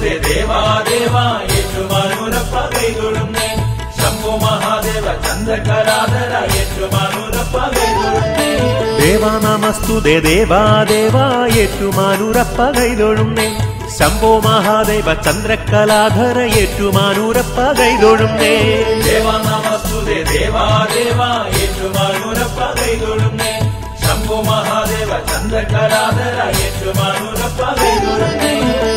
നമസ്തുതേ ദേവാദേവ ഏറ്റുമാനൂരപ്പ കൈതൊഴുന്നേ ശംഭോ മഹാദേവ ചന്ദ്രകലാധര ഏറ്റുമാനൂരപ്പ കൈതൊഴുന്നേ ദേവാ നമസ്തുതേ ദേവാദേവ ഏറ്റുമാനൂരപ്പ കൈതൊഴുന്നേ ശംഭോ മഹാദേവ ചന്ദ്രകലാധര ഏറ്റുമാനൂരപ്പ കൈതൊഴുന്നേ ദേവാ നമസ്തുതേ ദേവാദേവ ഏറ്റുമാനൂരപ്പ കൈതൊഴുന്നേ ശംഭോ മഹാദേവ ചന്ദ്രകലാധര ഏറ്റുമാനൂരപ്പ കൈതൊഴുന്നേ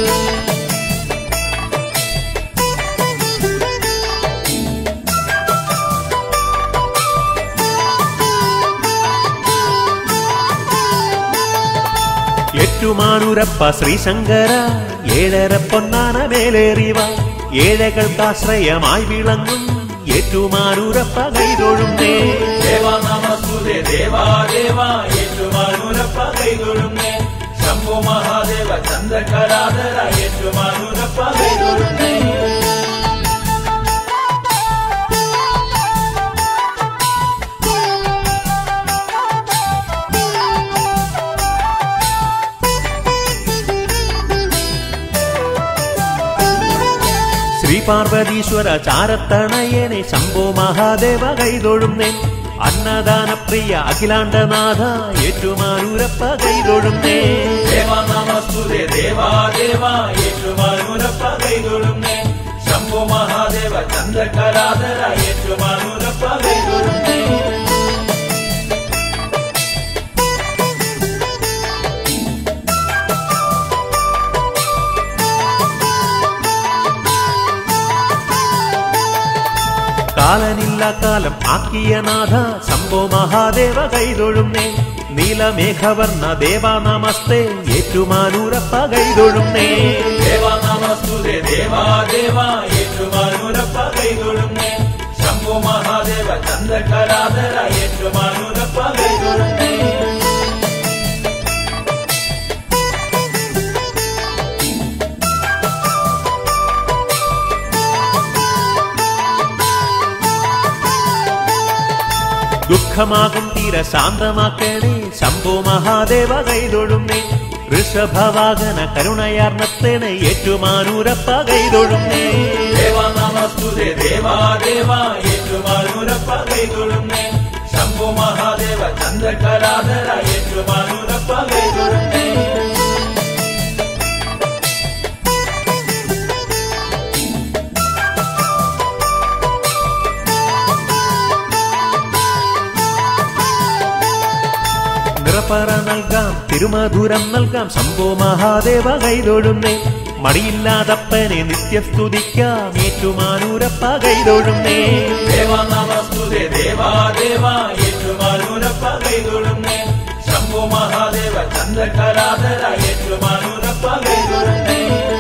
ഏറ്റുമാനൂരപ്പ ശ്രീശങ്കര ഏഴര പൊന്നാന മേലേറിവ ഏഴകൾക്കാശ്രയമായി വിളങ്ങും ഏറ്റുമാനൂരപ്പ കൈതൊഴുന്നേ ദേവാ നമസ്തുതേ ദേവാദേവ ഏറ്റുമാനൂരപ്പ കൈതൊഴുന്നേ ശംഭോ മഹാദേവ ചന്ദ്രകലാധര ഏറ്റുമാനൂരപ്പ കൈതൊഴുന്നേ ശ്രീ പാർവതീശ്വര ചാരത്തണയനെ ശംഭോ മഹാദേവ കൈതൊഴുന്നേ അന്നദാന പ്രിയ അഖിലാണ്ടനാഥ ഏറ്റുമാനൂരപ്പ കൈതൊഴുന്നേ ദേവാ നമസ്തുതേ ദേവാദേവ ഏറ്റുമാനൂരപ്പ കൈതൊഴുന്നേ ശംഭോ മഹാദേവ ചന്ദ്രകലാധര ഏറ്റുമാനൂരപ്പ കൈതൊഴുന്നേ കാലനില്ല കാലം ആക്കിയ നാഥ ശംഭോ മഹാദേവ കൈതൊഴുന്നേ നീലമേഘവർണ്ണ ദേവാ നമസ്തേ ഏറ്റുമാനൂരപ്പ കൈതൊഴുന്നേ ദേവാ നമസ്തുതേ ദേവാദേവ ഏറ്റുമാനൂരപ്പ കൈതൊഴുന്നേ ശംഭോ മഹാദേവ ചന്ദ്രകലാധര ഏറ്റുമാനൂരപ്പ കൈതൊഴുന്നേ ദുഃഖമാകും തീര ശാന്തമാക്കണേ ശംഭോ മഹാദേവ കൈതൊഴുന്നേ ഋഷഭവാഹന കരുണയാർന്നത്തേനെ ഏറ്റുമാനൂരപ്പ കൈതൊഴുന്നേ ദേവാ നമസ്തുതേ ദേവാദേവ ഏറ്റുമാനൂരപ്പ കൈതൊഴുന്നേ ശംഭോ മഹാദേവ ചന്ദ്രകലാധര ഏറ്റുമാനൂരപ്പ കൈതൊഴുന്നേ നിറപ്പറ നൽകാം തിരുമധുരം നൽകാം ശംഭോ മഹാദേവ കൈതൊഴുന്നേ മടിയില്ലാതപ്പനെ നിത്യസ്തുതിക്കാം ഏറ്റുമാനൂരപ്പ കൈതൊഴുന്നേ ദേവാ നമസ്തുതേ ദേവാദേവ ഏറ്റുമാനൂരപ്പ കൈതൊഴുന്നേ ശംഭോ മഹാദേവ ചന്ദ്രകലാധര ഏറ്റുമാനൂരപ്പ കൈതൊഴുന്നേ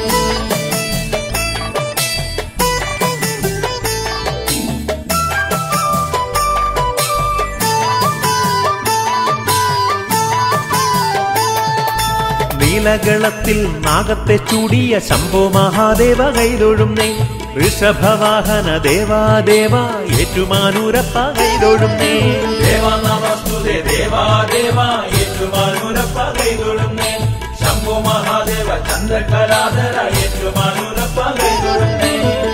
നീലകളത്തിൽ നാഗത്തെ ചൂടിയ ശംഭോ മഹാദേവ കൈതൊഴുന്നേ ഋഷഭവാഹന ദേവാദേവ ഏറ്റുമാനൂരപ്പ കൈതൊഴുന്നേ ദേവാ നമസ്തുതേ ദേവാദേവ ഏറ്റുമാനൂരപ്പ കൈതൊഴുന്നേ ശംഭോ മഹാദേവ ചന്ദ്രകലാധര ഏറ്റുമാനൂരപ്പ കൈതൊഴുന്നേ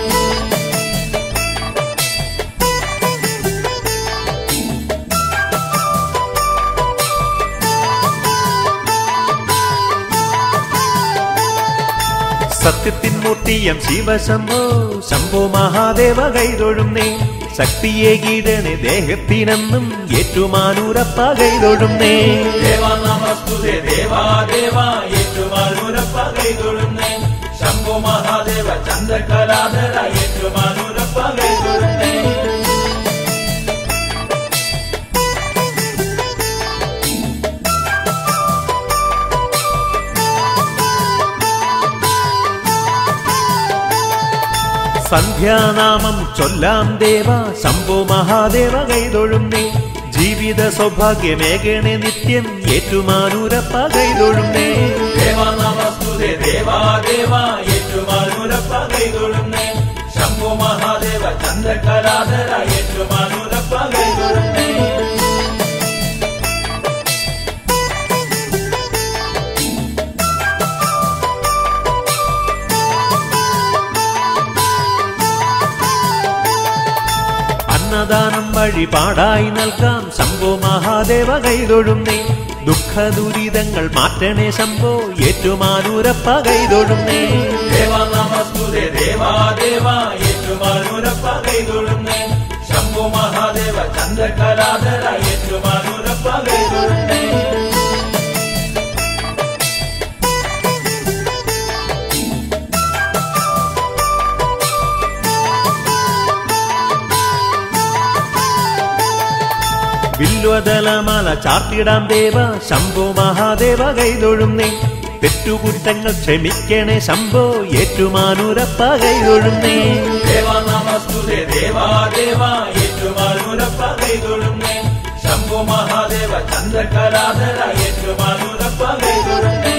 സത്യത്തിൻ മൂർത്തിയം ശിവശംഭോ ശംഭോ മഹാദേവ കൈതൊഴുന്നേ ശക്തിയെ കീഴണേ ദേഹത്തിനെന്നും ഏറ്റുമാനൂരപ്പ കൈതൊഴുന്നേ ദേവാ നമസ്തുതേ ദേവാദേവ ഏറ്റുമാനൂരപ്പ കൈതൊഴുന്നേ ശംഭോ മഹാദേവ ചന്ദ്രകലാധര ഏറ്റുമാനൂരപ്പ കൈതൊഴുന്നേ സന്ധ്യാനാമം ചൊല്ലാം ദേവ ശംഭോ മഹാദേവ കൈതൊഴുന്നേ ജീവിത സൗഭാഗ്യമേകണേ നിത്യം ഏറ്റുമാനൂരപ്പ കൈതൊഴുന്നേ ദേവാ നമസ്തുതേ ദേവാദേവ ഏറ്റുമാനൂരപ്പ കൈതൊഴുന്നേ ശംഭോ മഹാദേവ ചന്ദ്രകലാധര ഏറ്റുമാനൂരപ്പ കൈതൊഴുന്നേ വഴിപാടായി നൽകാം ശംഭോ മഹാദേവ കൈതൊഴുന്നേ. ദുഃഖദുരിതങ്ങൾ മാറ്റണേ ശംഭോ ഏറ്റുമാനൂരപ്പ കൈതൊഴുന്നേ. ദേവാ നമസ്തുതേ ദേവാദേവ ഏറ്റുമാനൂരപ്പ കൈതൊഴുന്നേ. ശംഭോ മഹാദേവ ചന്ദ്രകലാധര ഏറ്റുമാനൂരപ്പ കൈതൊഴുന്നേ. വില്വദലമാല ചാർത്തിടാം ദേവ ശംഭോ മഹാദേവ കൈതൊഴുന്നേ. തെറ്റുകുറ്റങ്ങൾ ക്ഷമിക്കണേ ശംഭോ ഏറ്റുമാനൂരപ്പ കൈതൊഴുന്നേ. ദേവാ നമസ്തുതേ ദേവാദേവ ഏറ്റുമാനൂരപ്പ കൈതൊഴുന്നേ. ശംഭോ മഹാദേവ ചന്ദ്രകലാധര ഏറ്റുമാനൂരപ്പ കൈതൊഴുന്നേ.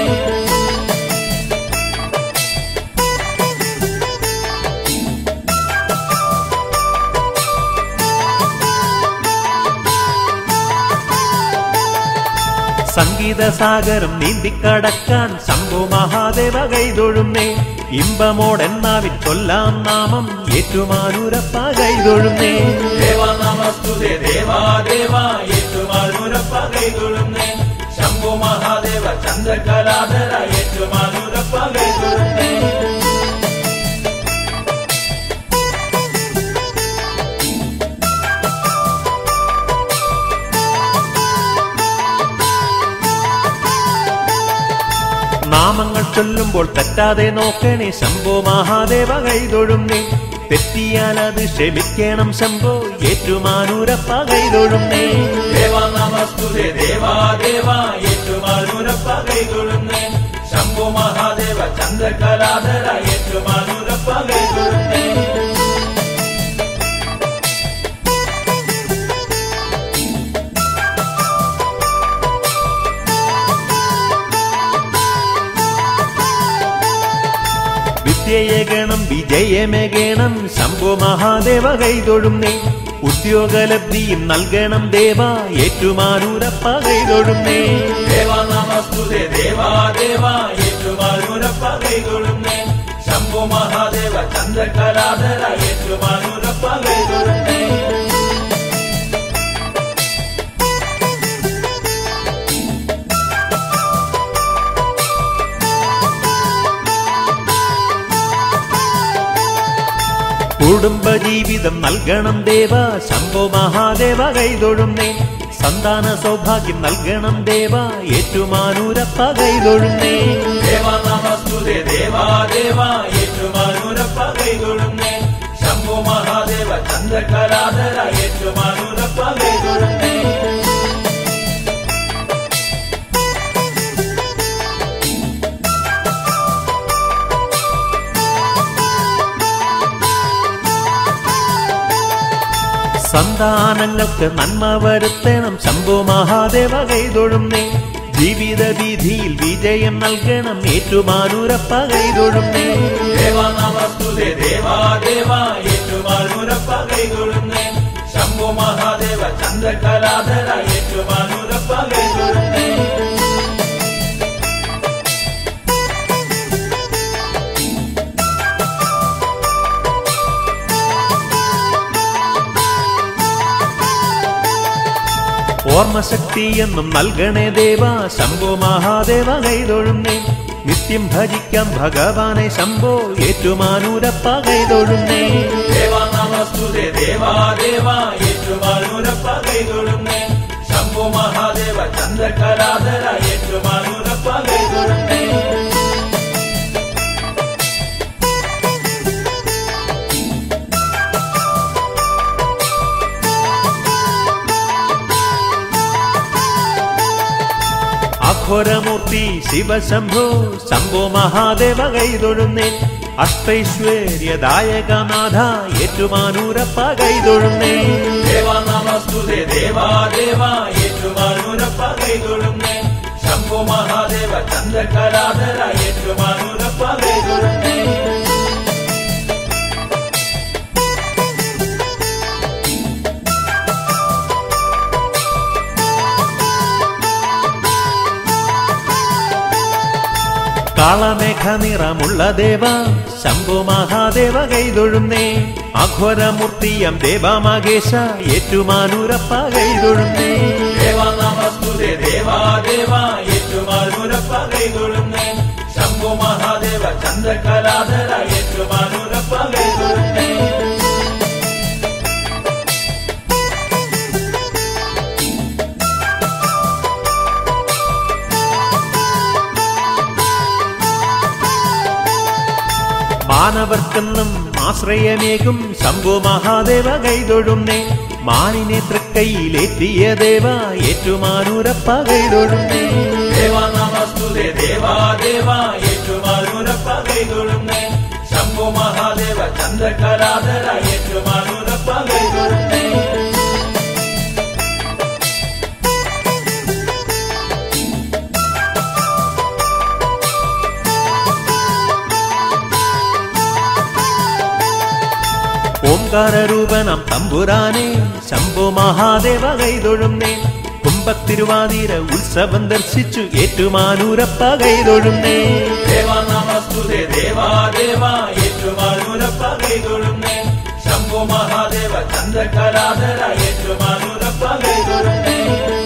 സംഗീതസാഗരം നീന്തിക്കടക്കാൻ ശംഭോ മഹാദേവ കൈതൊഴുന്നേ. ഇമ്പമോടെന്നാവിൽ ചൊല്ലാം നാമം ഏറ്റുമാനൂരപ്പ കൈതൊഴുന്നേ. ദേവാ നമസ്തുതേ ദേവാദേവ ഏറ്റുമാനൂരപ്പ കൈതൊഴുന്നേ. ശംഭോ മഹാദേവ ചന്ദ്രകലാധര ഏറ്റുമാനൂരപ്പ കൈതൊഴുന്നേ. നാമങ്ങൾ ചൊല്ലുമ്പോൾ തെറ്റാതെ നോക്കണേ ശംഭോ മഹാദേവ കൈതൊഴുന്നേ. തെറ്റിയാൽ അത് ക്ഷമിക്കണം ശംഭോ ഏറ്റുമാനൂരപ്പ കൈതൊഴുന്നേ. ദേവാ നമസ്തുതേ ദേവാദേവ ഏറ്റുമാനൂരപ്പ കൈതൊഴുന്നേ. ശംഭോ മഹാദേവ ചന്ദ്രകലാധര ഏറ്റുമാനൂരപ്പ കൈതൊഴുന്നേ. വിദ്യയേകണം വിജയമേകണം ശംഭോ മഹാദേവ കൈതൊഴുന്നേ. ഉദ്യോഗലബ്ധിയും നൽകണം ദേവ ഏറ്റുമാനൂരപ്പ കൈതൊഴുന്നേ. ദേവാ നമസ്തുതേ ദേവാദേവ ഏറ്റുമാനൂരപ്പ കൈതൊഴുന്നേ. ശംഭോ മഹാദേവ ചന്ദ്രകലാധര ഏറ്റുമാനൂരപ്പ കൈതൊഴുന്നേ. കുടുംബജീവിതം നൽകണം ദേവ ശംഭോ മഹാദേവ കൈതൊഴുന്നേ. സന്താന സൗഭാഗ്യം നൽകണം ദേവ ഏറ്റുമാനൂരപ്പ കൈതൊഴുന്നേ. ദേവാ നമസ്തുതേ ദേവാദേവ ഏറ്റുമാനൂരപ്പ കൈതൊഴുന്നേ. ശംഭോ മഹാദേവ ചന്ദ്രകലാധര ഏറ്റുമാനൂരപ്പ കൈതൊഴുന്നേ. സന്താനങ്ങൾക്ക് നന്മ വരുത്തണം ശംഭോ മഹാദേവ കൈതൊഴുന്നേ. ജീവിത വീതിയിൽ വിജയം നൽകണം ഏറ്റുമാനൂരപ്പ കൈതൊഴുന്നേ. ദേവാ നമസ്തുതേ ദേവാദേവ ഏറ്റുമാനൂരപ്പ കൈതൊഴുന്നേ. ശംഭോ മഹാദേവ ചന്ദ്രകലാധര ഏറ്റുമാനൂരപ്പ കൈതൊഴുന്നേ. ഓർമ്മശക്തി എന്നും നൽകണേ ദേവ ശംഭോ മഹാദേവ കൈതൊഴുന്നേ. നിത്യം ഭജിക്കാം ഭഗവാനെ ശംഭോ ഏറ്റുമാനൂരപ്പ കൈതൊഴുന്നേ. ദേവാ നമസ്തുതേ ദേവാദേവ ഏറ്റുമാനൂരപ്പ കൈതൊഴുന്നേ. ശംഭോ മഹാദേവ ചന്ദ്രകലാധര ഏറ്റുമാനൂരപ്പ കൈതൊഴുന്നേ. അഘോരമൂർത്തി ശിവശംഭോ ശംഭോ മഹാദേവ കൈതൊഴുന്നേ. അഷ്ടൈശ്വര്യദായകനാഥ ഏറ്റുമാനൂരപ്പ കൈതൊഴുന്നേ. ദേവാ നമസ്തുതേ ദേവാദേവ ഏറ്റുമാനൂരപ്പ കൈതൊഴുന്നേ. ശംഭോ മഹാദേവ ചന്ദ്രകലാധര ഏറ്റുമാനൂരപ്പ കൈതൊഴുന്നേ. കാളമേഘ നിറമുള്ള ദേവ ശംഭോ മഹാദേവ കൈതൊഴുന്നേ അഘോരമൂർത്തിയം ദേവമകേശ ഏറ്റുമാനൂരപ്പ കൈതൊഴുന്നേ ദേവാ നമസ്തുതേ ദേവാ ദേവാ ഏറ്റുമാനൂരപ്പ കൈതൊഴുന്നേ ശംഭോ മഹാദേവ ചന്ദ്രകലാധര ഏറ്റുമാനൂരപ്പ കൈതൊഴുന്നേ മാനവർക്കെന്നും ആശ്രയമേകും ശംഭോ മഹാദേവ കൈതൊഴുന്നേ മാനിനെ തൃക്കൈയിലേറ്റിയ ദേവ ഏറ്റുമാനൂരപ്പ കൈതൊഴുന്നേ ദേവാ നമസ്തുതേ ദേവാ ദേവാ ഏറ്റുമാനൂരപ്പ കൈതൊഴുന്നേ ശംഭോ മഹാദേവ ചന്ദ്രകലാധര ഏറ്റുമാനൂരപ്പ കൈതൊഴുന്നേ ഓംകാരൂപനം തമ്പുരാനെ ശംഭോ മഹാദേവ കൈതൊഴുന്നേ കുംഭത്തിരുവാതിര ഉത്സവം ദർശിച്ചു ഏറ്റുമാനൂരപ്പ കൈതൊഴുന്നേ ദേവാ നമസ്തുതേ ദേവാ ദേവാ ഏറ്റുമാനൂരപ്പ കൈതൊഴുന്നേ ശംഭോ മഹാദേവ ചന്ദ്രകലാധര ഏറ്റുമാനൂരപ്പ കൈതൊഴുന്നേ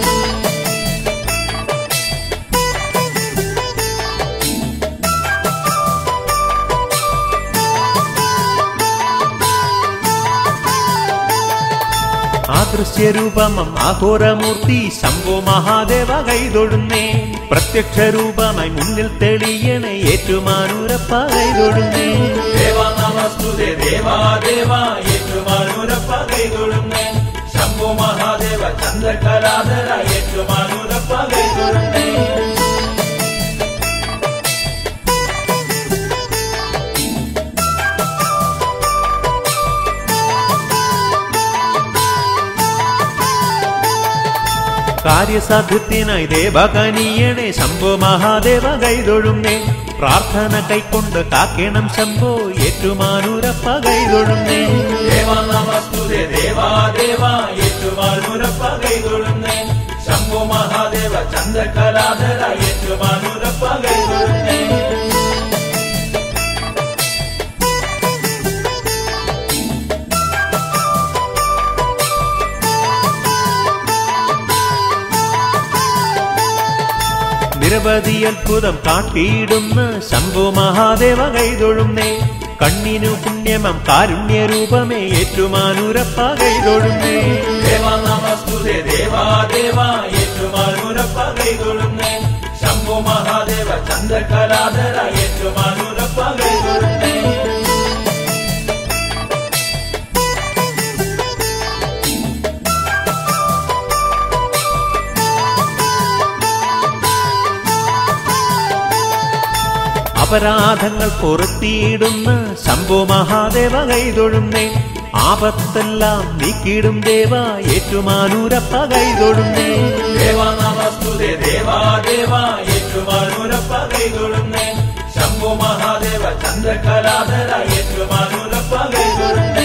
ആദൃശ്യരൂപമം ആഘോരമൂർത്തി ശംഭോ മഹാദേവ കൈതൊഴുന്നേ പ്രത്യക്ഷരൂപമായി മുന്നിൽ തെളിയണേ ഏറ്റുമാനൂരപ്പ കൈതൊഴുന്നേ ദേവാ നമസ്തുതേ ദേവാ ദേവാ ഏറ്റുമാനൂരപ്പ കൈതൊഴുന്നേ ശംഭോ മഹാദേവ ചന്ദ്രകലാധര ഏറ്റുമാനൂരപ്പ കൈതൊഴുന്നേ കാര്യസാധ്യത്തിനായി ദേവകനീയണേ ശംഭോ മഹാദേവ കൈതൊഴുന്നേ പ്രാർത്ഥന കൈക്കൊണ്ട് കാക്കണം ശംഭോ ഏറ്റുമാനൂരപ്പ കൈതൊഴുന്നേ ദേവാ നമസ്തുതേ ദേവാ ദേവാ ഏറ്റുമാനൂരപ്പ കൈതൊഴുന്നേ ശംഭോ മഹാദേവ ചന്ദ്രകലാധര ഏറ്റുമാനൂരപ്പ കൈതൊഴുന്നേ നിരവധി അത്ഭുതം കാട്ടിയിടുന്ന ശംഭോ മഹാദേവ കൈതൊഴുന്നേ കണ്ണിനു പുണ്യമം കാരുണ്യരൂപമേ ഏറ്റുമാനൂരപ്പ കൈതൊഴുന്നേ ദേവാ നമസ്തുതേ ദേവാ ദേവാ ഏറ്റുമാനൂരപ്പ കൈതൊഴുന്നേ ശംഭോ മഹാദേവ ചന്ദ്രകലാധര ഏറ്റുമാനൂരപ്പ കൈതൊഴുന്നേ അപരാധങ്ങൾ പൊറുത്തിയിടുന്ന ശംഭോ മഹാദേവ കൈതൊഴുന്നേ ആപത്തെല്ലാം നീക്കിയിടും ദേവ ഏറ്റുമാനൂരപ്പ കൈതൊഴുന്നേ ദേവാ നമസ്തുതേ ദേവാ ദേവാ ഏറ്റുമാനൂരപ്പ കൈതൊഴുന്നേ ശംഭോ മഹാദേവ ചന്ദ്രകലാധര ഏറ്റുമാനൂരപ്പ കൈതൊഴുന്നേ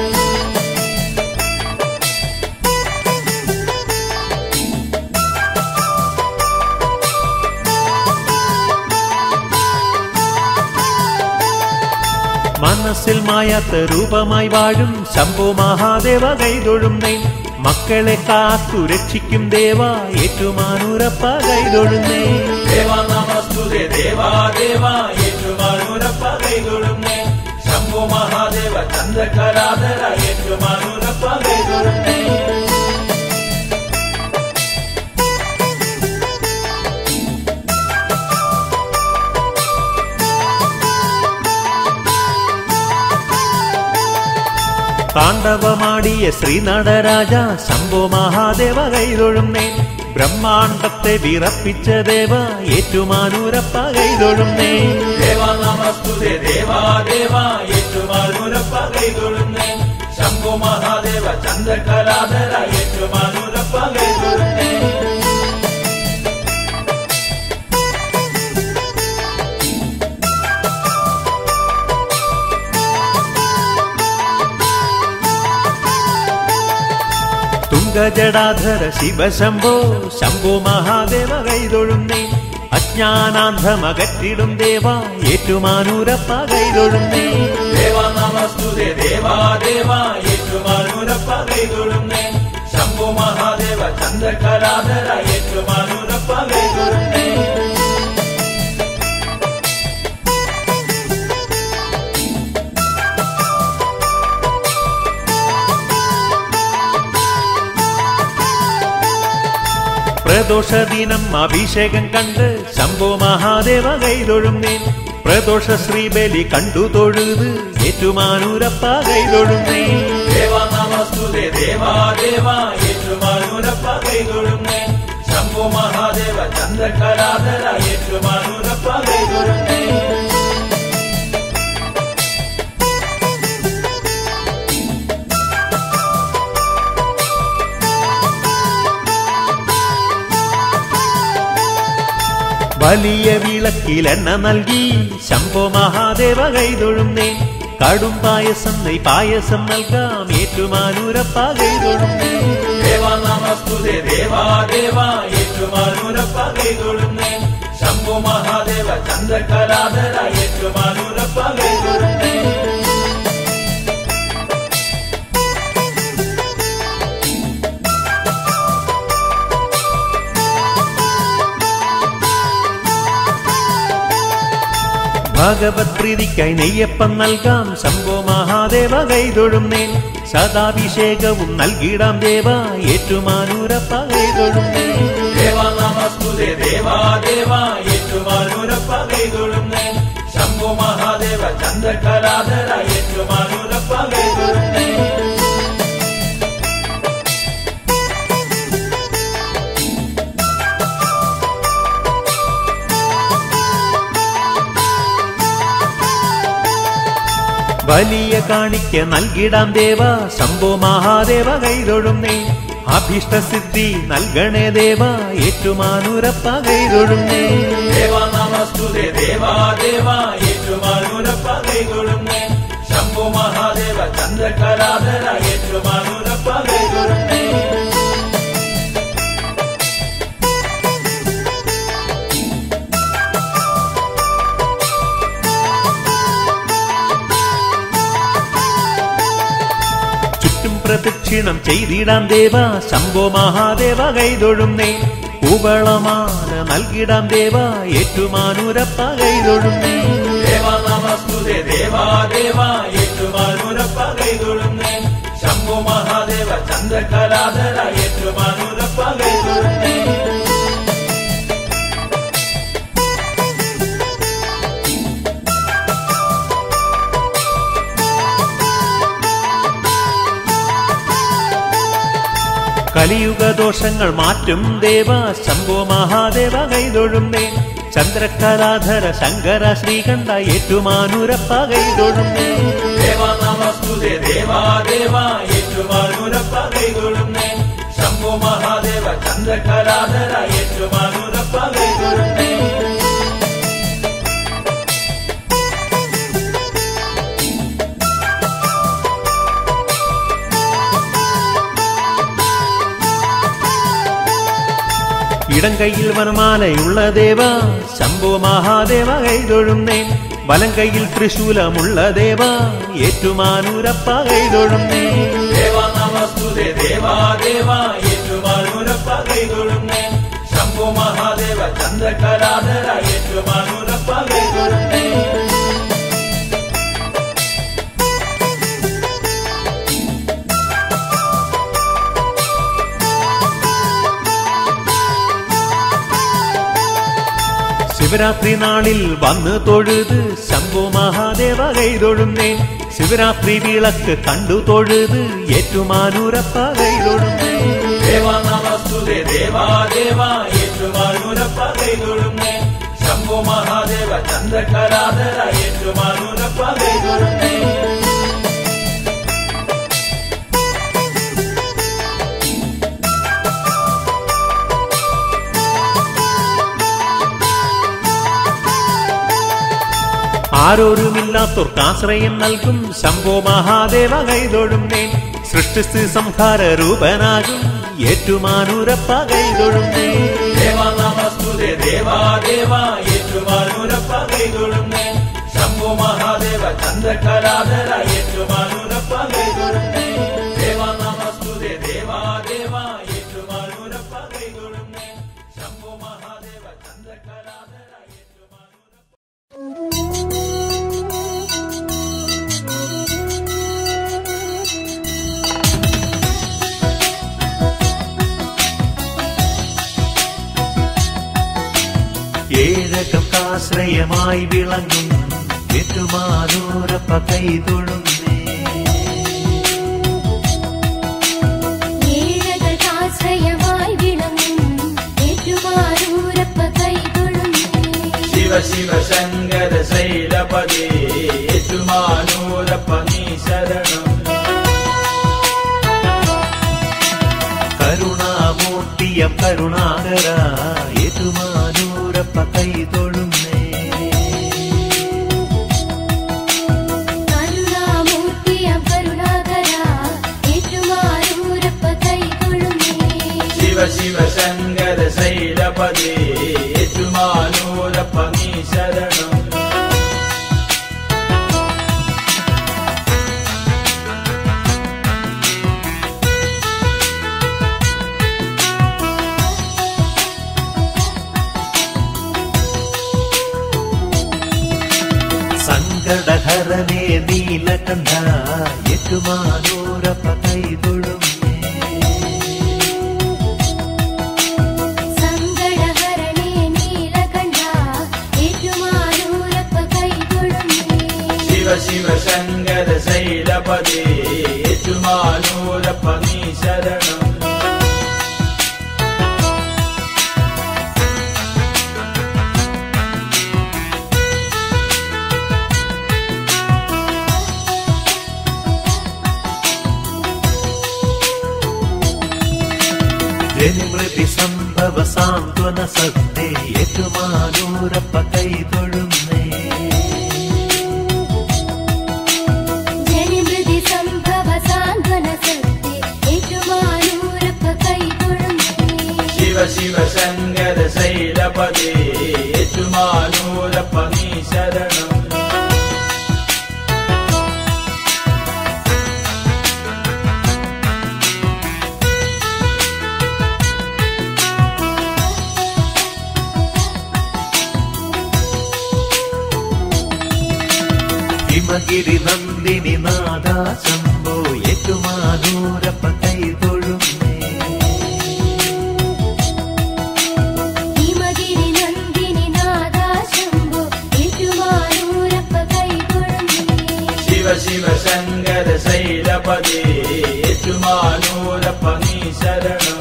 മനസ്സിൽ മായാത്ത രൂപമായി വാഴും ശംഭോ മഹാദേവ കൈതൊഴുന്നേ മക്കളെ കാത്തു രക്ഷിക്കും ദേവ ഏറ്റുമാനൂരപ്പ കൈതൊഴുന്നേ ദേവാ നമസ്തുതേ ദേവാ ദേവാ ഏറ്റുമാനൂരപ്പ കൈതൊഴുന്നേ ശംഭോ മഹാദേവ ചന്ദ്രകലാധര ഏറ്റുമാനൂരപ്പ കൈതൊഴുന്നേ താണ്ഡവമാടിയ ശ്രീനടരാജ ശംഭോ മഹാദേവ കൈതൊഴുന്നേ ബ്രഹ്മാണ്ടത്തെ വിറപ്പിച്ച ദേവ ഏറ്റുമാനൂരപ്പ കൈതൊഴുന്നേ ദേവാ നമസ്തുതേ ദേവാ ദേവാ ഏറ്റുമാനൂരപ്പ കൈതൊഴുന്നേ ശംഭോ മഹാദേവ ചന്ദ്രകലാധര ഏറ്റുമാനൂരപ്പ കൈതൊഴുന്നേ തുംഗജടാധര ശിവശംഭോ ശംഭോ മഹാദേവ കൈതൊഴുന്നേ അജ്ഞാനാന്ധമകറ്റിടും ദേവാ ഏറ്റുമാനൂരപ്പ കൈതൊഴുന്നേ. ദേവാ നമസ്തുതേ ദേവാ ദേവാ ഏറ്റുമാനൂരപ്പ കൈതൊഴുന്നേ. ശംഭോ മഹാദേവ ചന്ദ്രകലാധര ഏറ്റുമാനൂരപ്പ കൈതൊഴുന്നേ. പ്രദോഷദിനം അഭിഷേകം കണ്ട് ശംഭോ മഹാദേവ കൈതൊഴുന്നേ. പ്രദോഷ ശ്രീബലി കണ്ടു തൊഴുത് ഏറ്റുമാനൂരപ്പ കൈതൊഴുന്നേ. ദേവാ നമസ്തുതേ ദേവാ ദേവാ ഏറ്റുമാനൂരപ്പ കൈതൊഴുന്നേ. ശംഭോ മഹാദേവ ചന്ദ്രകലാധര ഏറ്റുമാനൂരപ്പ കൈതൊഴുന്നേ. വലിയ വിളക്കിലെണ്ണ നൽകി ശംഭോ മഹാദേവ കൈതൊഴുന്നേ. കടും പായസം നെയ് പായസം നൽകാം ഏറ്റുമാനൂരപ്പ കൈതൊഴുന്നേ. ദേവാ നമസ്തുതേ ദേവാ ദേവാ ഏറ്റുമാനൂരപ്പ കൈതൊഴുന്നേ. ശംഭോ മഹാദേവ ചന്ദ്രകലാധര ഏറ്റുമാനൂരപ്പ കൈതൊഴുന്നേ. ഭഗവത് പ്രീതിക്കായി നെയ്യപ്പം നൽകാം ശംഭോ മഹാദേവ കൈതൊഴുന്നേ. സദാഭിഷേകവും നൽകിടാം ദേവ ഏറ്റുമാനൂരപ്പ കൈതൊഴുന്നേ. ദേവാ നമസ്തുതേ ദേവാ ദേവാ ഏറ്റുമാനൂരപ്പ കൈതൊഴുന്നേ. ശംഭോ മഹാദേവ ചന്ദ്രകലാധര ഏറ്റുമാനൂരപ്പ കൈതൊഴുന്നേ. വലിയ കാണിക്ക നൽകിടാം ദേവ ശംഭോ മഹാദേവ കൈതൊഴുന്നേ. അഭീഷ്ടസിദ്ധി നൽകണേ ദേവ ഏറ്റുമാനൂരപ്പ കൈതൊഴുന്നേ. ദേവാ നമസ്തുതേ ദേവാ ദേവാ ഏറ്റുമാനൂരപ്പ കൈതൊഴുന്നേ. ശംഭോ മഹാദേവ ചന്ദ്രകലാധര ഏറ്റുമാനൂരപ്പ കൈതൊഴുന്നേ. പ്രദക്ഷിണം ചെയ്തിടാം ദേവ ശംഭോ മഹാദേവ കൈതൊഴുന്നേ. കൂവളമാല നൽകിടാം ദേവ ഏറ്റുമാനൂരപ്പ കൈതൊഴുന്നേ. ദേവാ നമസ്തുതേ ദേവാ ദേവാ ഏറ്റുമാനൂരപ്പ കൈതൊഴുന്നേ. ശംഭോ മഹാദേവ ചന്ദ്രകലാധര ഏറ്റുമാനൂരപ്പ കൈതൊഴുന്നേ. കലിയുഗ ദോഷങ്ങൾ മാറ്റും ദേവ ശംഭോ മഹാദേവ കൈതൊഴുന്നേ. ചന്ദ്രകലാധര ശങ്കര ശ്രീകണ്ഠ ഏറ്റുമാനൂരപ്പ കൈതൊഴുന്നേ. ദേവാ നമസ്തുതേ ദേവാ ദേവാ ഏറ്റുമാനൂരപ്പ കൈതൊഴുന്നേ. ശംഭോ മഹാദേവ ചന്ദ്രകലാധര ഏറ്റുമാനൂരപ്പ കൈതൊഴുന്നേ. ഇടം കയ്യിൽ വനമാലയുള്ള ദേവ ശംഭോ മഹാദേവ കൈതൊഴുന്നേ. വലം കയ്യിൽ ത്രിശൂലമുള്ള ദേവ ഏറ്റുമാനൂരപ്പ കൈതൊഴുന്നേ. ദേവാ നമസ്തുതേ ദേവാ ദേവാ ഏറ്റുമാനൂരപ്പ കൈതൊഴുന്നേ. ശംഭോ മഹാദേവ ചന്ദ്രകലാധര ഏറ്റുമാനൂരപ്പ കൈതൊഴുന്നേ. ശിവരാത്രി നാളിൽ വന്ന് തൊഴുത് ശംഭോ മഹാദേവ കൈതൊഴുന്നേ. ശിവരാത്രി വിളക്ക് കണ്ടു തൊഴുത് ഏറ്റുമാനൂരപ്പ കൈതൊഴുന്നേ. ദേവാ നമസ്തുതേ ദേവാ ദേവാ ഏറ്റുമാനൂരപ്പ കൈതൊഴുന്നേ. ശംഭോ മഹാദേവ ചന്ദ്രകലാധര ഏറ്റുമാനൂരപ്പ കൈതൊഴുന്നേ. ആരോരുമില്ലാത്തോർക്കാശ്രയം നൽകും ശംഭോ മഹാദേവ കൈതൊഴുന്നേ സൃഷ്ടിസ്ഥി സംഹാര രൂപനാകും ഏറ്റുമാനൂരപ്പ കൈതൊഴുന്നേ ദേവാ നമസ്തുതേ ദേവാദേവ ഏറ്റുമാനൂരപ്പ കൈതൊഴുന്നേ ശംഭോ മഹാദേവ ചന്ദ്രകലാധര ഏറ്റുമാനൂരപ്പ കൈതൊഴുന്നേ ദേവാ നമസ്തുതേ ദേവാദേവ ഏറ്റുമാനൂരപ്പ കൈതൊഴുന്നേ ശംഭോ മഹാദേവ ചന്ദ്രകലാധര ഏഴകൾക്കാശ്രയമായി വിളങ്ങും ഏറ്റുമാനൂരപ്പ കൈതൊഴുന്നേ ഏഴകൾക്കാശ്രയമായി വിളങ്ങും ഏറ്റുമാനൂരപ്പ കൈതൊഴുന്നേ ശിവ ശിവ ശങ്കര ശൈലപദേ ഏറ്റുമാനൂരപ്പ നീ ശരണം കരുണാമൂർത്തിയം കരുണാകര ഏറ്റുമാനൂരപ്പ കൈതൊഴുന്നേ കരുണാമൂർത്തിയം കരുണാകര ഏറ്റുമാനൂരപ്പ കൈതൊഴുന്നേ ശിവ ശിവ ശങ്കര ശൈലപദേ ഏറ്റുമാനൂരപ്പ നീ ശരണം സങ്കടഹരനേ നീലകണ്ഠ ഏറ്റുമാനൂരപ്പ കൈതൊഴുന്നേ സങ്കടഹരണേ നീലകണ്ഠ ഏറ്റുമാനൂരപ്പ കൈതൊഴുന്നേ ശിവ ശിവ ശങ്കര ശൈലപദേ ഏറ്റുമാനൂരപ്പ നീ ശരണം ജനിമൃതി സംഭവ സാന്ത്വന സത്തേ ഏറ്റുമാനൂരപ്പ കൈതൊഴുന്നേ ജനിമൃതി സംഭവ സാന്ത്വന സത്തേ ഏറ്റുമാനൂരപ്പ കൈതൊഴുന്നേ ശിവ ശിവ ശങ്കര ശൈലപദേ ഏറ്റുമാനൂരപ്പ നീ ശരണം ഹിമഗിരി നന്ദിനി നാദ ശംഭോ ഏറ്റുമാനൂരപ്പ കൈതൊഴുന്നേ ഹിമഗിരി നന്ദിനി നാദ ശംഭോ ഏറ്റുമാനൂരപ്പ കൈതൊഴുന്നേ ശിവ ശിവ ശങ്കര ശൈലപദേ ഏറ്റുമാനൂരപ്പ നീ ശരണം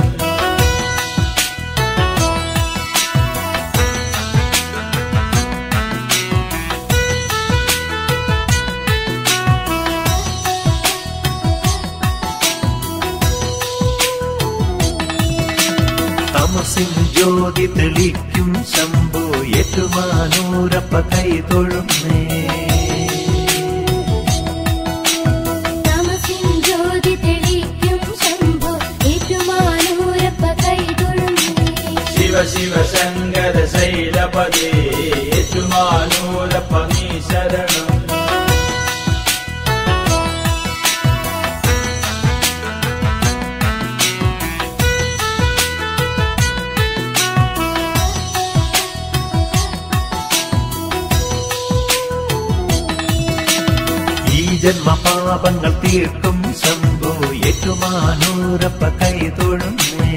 തമസിൻ ജ്യോതി തെളിക്കും ശംഭോ ഏറ്റുമാനൂരപ്പ കൈതൊഴുന്നേ തമസിൻ ജ്യോതി തെളിക്കും ശംഭോ ഏറ്റുമാനൂരപ്പ കൈതൊഴുന്നേ ശിവ ശിവ ശങ്കര ശൈലപദേ ഏറ്റുമാനൂരപ്പ നീ ശരണം ഈ ജന്മപാപങ്ങൾ തീർക്കും ശംഭോ ഏറ്റുമാനൂരപ്പ കൈതൊഴുന്നേ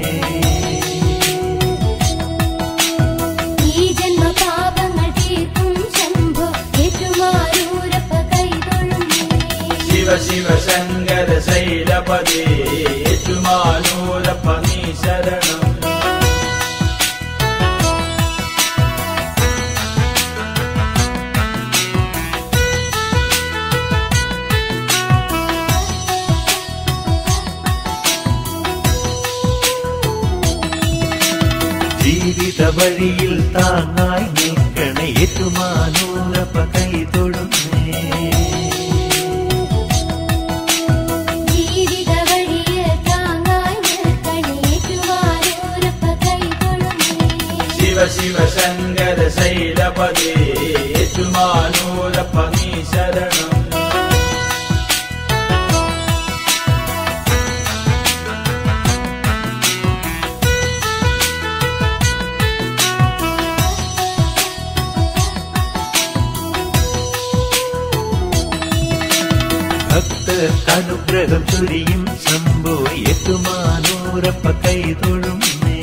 ഈ ജന്മപാപങ്ങൾ തീർക്കും ശംഭോ ഏറ്റുമാനൂരപ്പ കൈതൊഴുന്നേ ശിവ ശിവ ശങ്കര ശൈലപദേ ഏറ്റുമാനൂരപ്പ നീ ശരണം ജീവിത വഴിയിൽ താങ്ങായി നിൽക്കണേ ഏറ്റുമാനൂരപ്പ ഏറ്റുമാനൂരപ്പ കൈ തൊഴുന്നേ. ജീവിത വഴിയിൽ താങ്ങായി നിൽക്കണേ ഏറ്റുമാനൂരപ്പ കൈ തൊഴുന്നേ. ശിവ ശിവ ശങ്കര ശൈലപതി ഏറ്റുമാനൂരപ്പ നീ ശരണം. ഭക്തർക്കനുഗ്രഹം ചൊരിയും ശംഭോ ഏറ്റുമാനൂരപ്പ കൈ തൊഴുന്നേ.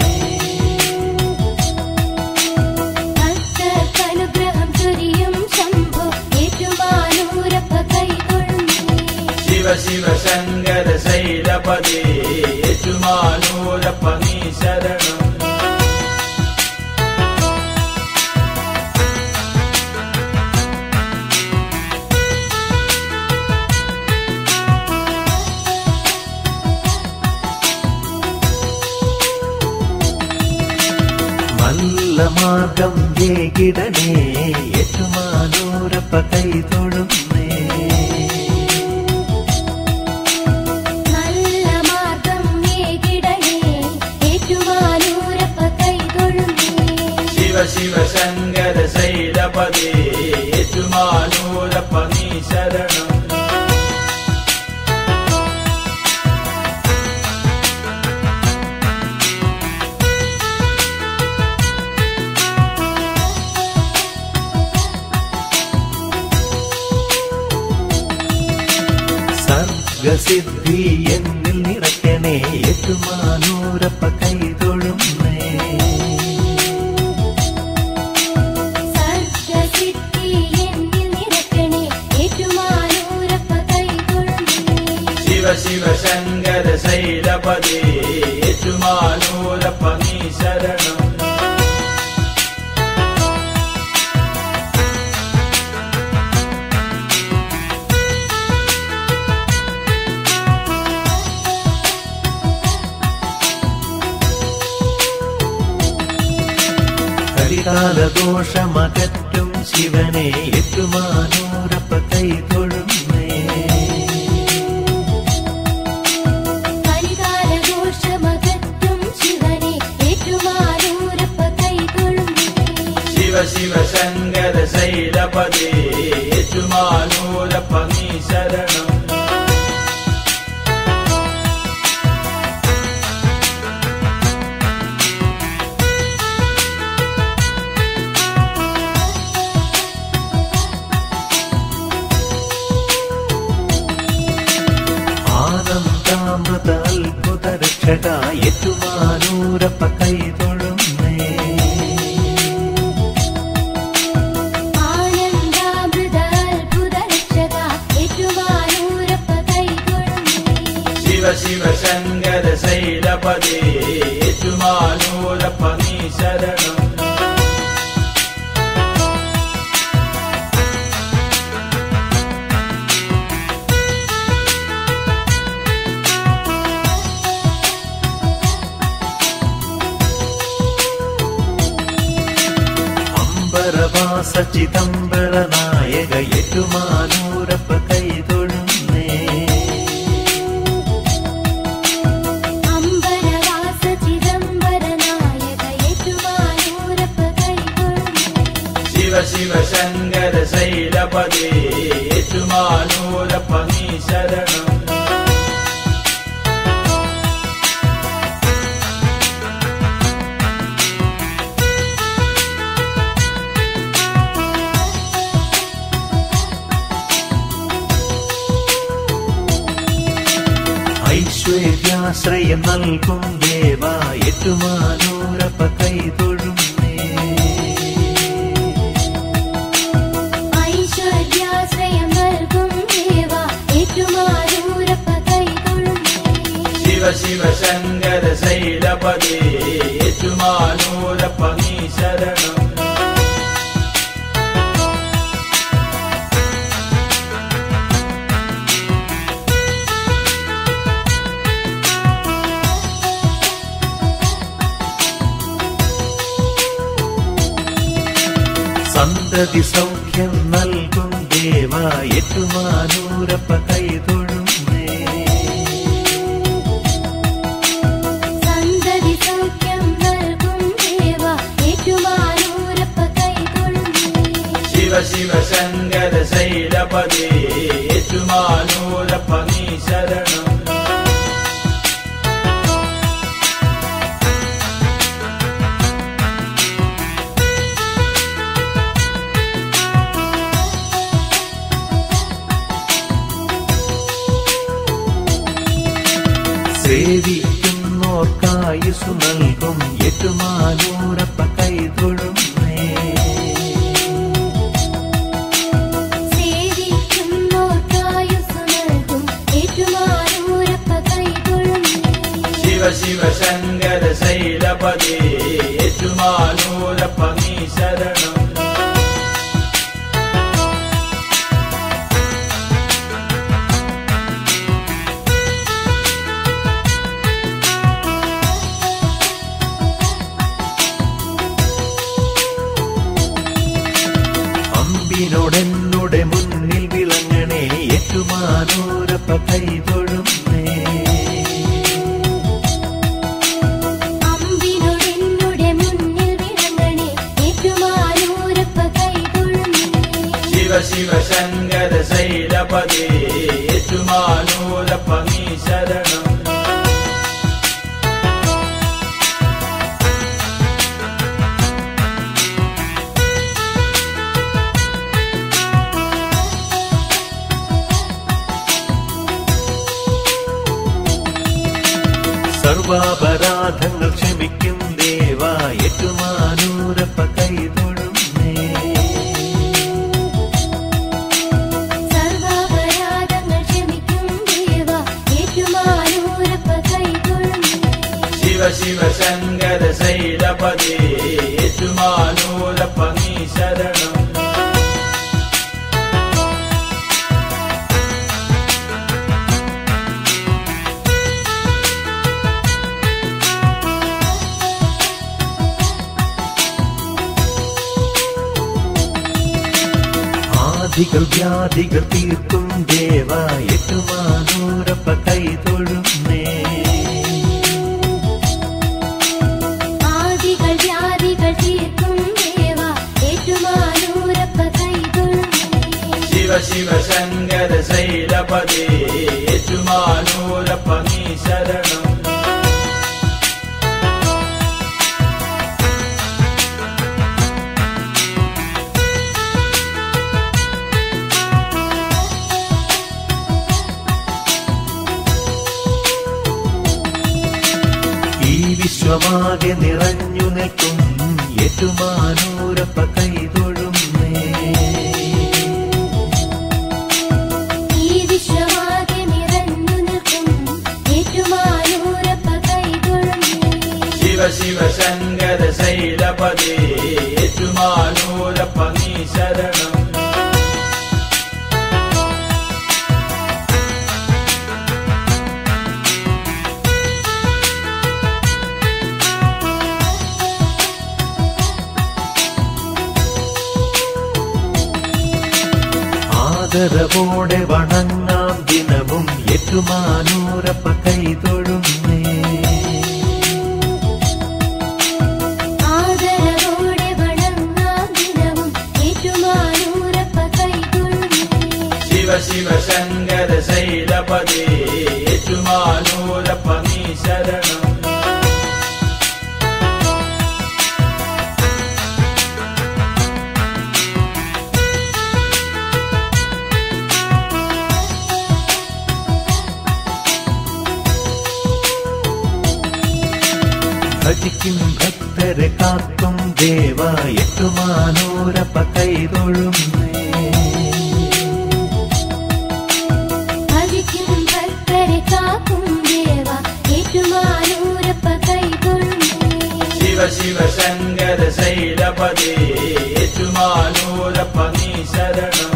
ഭക്തർക്കനുഗ്രഹം ചൊരിയും ശംഭോ ഏറ്റുമാനൂരപ്പ കൈ തൊഴുന്നേ. ശിവ ശിവ ശങ്കര ശൈലപതി ഏറ്റുമാനൂരപ്പ നീ ശരണം. നല്ല മാർഗം ഏകിടണേ ഏറ്റുമാനൂരപ്പ കൈ തൊഴുന്നേ. നല്ല മാർഗം ഏകിടണേ ഏറ്റുമാനൂരപ്പ കൈ തൊഴുന്നേ. ശിവ ശിവ ശങ്കര ശൈലപതി ഏറ്റുമാനൂരപ്പ നീ ശരണം. സർഗസിദ്ധി എന്നിൽ നിറയ്ക്കണേ ഏറ്റുമാനൂരപ്പ കൈ തൊഴുന്നേ. സർഗസിദ്ധി എന്നിൽ നിറയ്ക്കണേ ഏറ്റുമാനൂരപ്പ കൈ തൊഴുന്നേ. ശിവ ശിവ ശങ്കര ശൈലപതി ഏറ്റുമാനൂരപ്പ നീ ശരണം. കരികാലദോഷമകറ്റും ശിവനെ ഏറ്റുമാനൂരപ്പ കൈ തൊഴുന്നേ. കരികാലദോഷമകറ്റും ശിവനെ ഏറ്റുമാനൂരപ്പ കൈ തൊഴുന്നേ. ശിവ ശിവ ശങ്കര ശൈലപതി ഏറ്റുമാനൂരപ്പ നീ ശരണം. ആനന്ദാമൃത അത്ഭുത രക്ഷക ഏറ്റുമാനൂരപ്പ കൈ തൊഴുന്നേ. ആനന്ദാമൃത അത്ഭുത രക്ഷക ഏറ്റുമാനൂരപ്പ കൈ തൊഴുന്നേ. ശിവ ശിവ ശങ്കര ശൈലപതി ഏറ്റുമാനൂരപ്പ നീ ശരണം. അംബരവാസ ചിദംബര നായക ഏറ്റുമാനൂരപ്പ കൈ തൊഴുന്നേ. അംബരവാസ ചിദംബര നായക ഏറ്റുമാനൂരപ്പ കൈ തൊഴുന്നേ. ശിവ ശിവ ശങ്കര ശൈലപതി ഏറ്റുമാനൂരപ്പ നീ ശരണം. ഐശ്വര്യാശ്രയം നൽകും ദേവ ഏറ്റുമാനൂരപ്പ കൈ തൊഴുന്നേ. ഐശ്വര്യാശ്രയം നൽകും ദേവ ഏറ്റുമാനൂരപ്പ കൈ തൊഴുന്നേ. ശിവ ശിവ ശങ്കര ശൈലപതി ഏറ്റുമാനൂരപ്പ നീ ശരണം. സന്തതി സൗഖ്യ സൗഖ്യം നൽകും ദേവ ഏറ്റുമാനൂരപ്പ കൈതൊഴുന്നേ. സന്തതി സൗഖ്യം നൽകും ദേവ ഏറ്റുമാനൂരപ്പ കൈതൊഴുന്നേ. ശിവ ശിവ ശങ്കര ശൈലപദേ ഏറ്റുമാനൂരപ്പ നീ ശരണം. സേവിക്കുന്നോർക്കായുസു നൽകും ഏറ്റുമാനൂരപ്പ കൈതൊഴുന്നേ. സേവിക്കുന്നോർക്കായുസ്സു നൽകും ഏറ്റുമാനൂരപ്പ കൈതൊഴുന്നേ. ശിവ ശിവ ശങ്കര ശൈലപദേ ഏറ്റുമാനൂരപ്പ നീ ശരണം. അമ്പിനോടെന്നുടെ മുന്നിൽ വിളങ്ങണേ ഏറ്റുമാനൂരപ്പ കൈതൊഴുന്നേ. അമ്പിനോടെന്നുടെ മുന്നിൽ വിളങ്ങണേ ഏറ്റുമാനൂരപ്പ കൈതൊഴുന്നേ. ശിവ ശിവ ശങ്കര ശൈലപദേ ഏറ്റുമാനൂരപ്പ നീ ശരണം. സർവാപരാധങ്ങൾ ക്ഷമിക്കും ദേവ ഏറ്റുമാനൂരപ്പ കൈതൊഴുന്നേ. സർവാപരാധങ്ങൾ ക്ഷമിക്കും ദേവ ഏറ്റുമാനൂരപ്പ കൈതൊഴുന്നേ. ശിവ ശിവ ശങ്കര ശൈലപദേ ഏറ്റുമാനൂരപ്പ നീ ശരണം. ആദികൾ വ്യാധികൾ തീർക്കും ദേവ ഏറ്റുമാനൂരപ്പ കൈതൊഴുന്നേ. ആദികൾ വ്യാധികൾ തീർക്കും ദേവ ഏറ്റുമാനൂരപ്പ കൈതൊഴുന്നേ. ശിവ ശിവ ശങ്കര ശൈലപദേ ഏറ്റുമാനൂരപ്പ നീ ശരണം. ഈ വിശ്വമാകെ നിറഞ്ഞു നിൽക്കും ഏറ്റുമാനൂരപ്പ കൈതൊഴുന്നേ. ഈ വിശ്വമാകെ നിറഞ്ഞു നിൽക്കും ഏറ്റുമാനൂരപ്പ കൈതൊഴുന്നേ. ശിവ ശിവ ശങ്കര ശൈലപദേ ഏറ്റുമാനൂരപ്പ നീ ശരണം. ആദരവോടെ വണങ്ങാം ദിനവും ഏറ്റുമാനൂരപ്പ കൈതൊഴുന്നേ. ആദരവോടെ വണങ്ങാം ദിനവും ഏറ്റുമാനൂരപ്പ കൈതൊഴുന്നേ. ശിവ ശിവ ശങ്കര ശൈലപദേ ഏറ്റുമാനൂരപ്പ നീ ശരണം. ഭജിക്കും ഭക്തരെ കാക്കും ദേവ ഏറ്റുമാനൂരപ്പ കൈതൊഴുന്നേ. ഭജിക്കും ഭക്തരെ കാക്കും ദേവ ഏറ്റുമാനൂരപ്പ കൈതൊഴുന്നേ. ശിവ ശിവ ശങ്കര ശൈലപദേ ഏറ്റുമാനൂരപ്പ നീ ശരണം.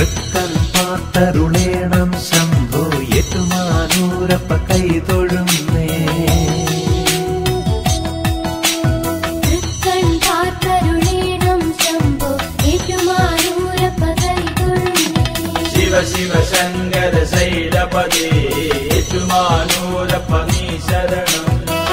തൃക്കൽ പാത്തരുളേണം ശംഭോ ഏറ്റുമാനൂരപ്പ കൈതൊഴുന്നേ. തൃക്കൺ പാത്തരുളേണം ശംഭോ ഏറ്റുമാനൂരപ്പ കൈതൊഴുന്നേ. ശിവ ശിവ ശങ്കര ശൈലപതി ഏറ്റുമാനൂരപ്പ നീ ശരണം.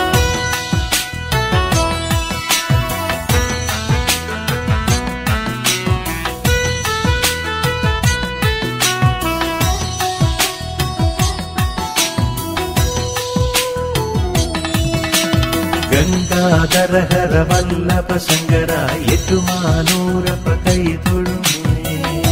ഗംഗാധര ഹര വല്ലഭ ശങ്കര ഏറ്റുമാനൂരപ്പ കൈതൊഴുന്നേ.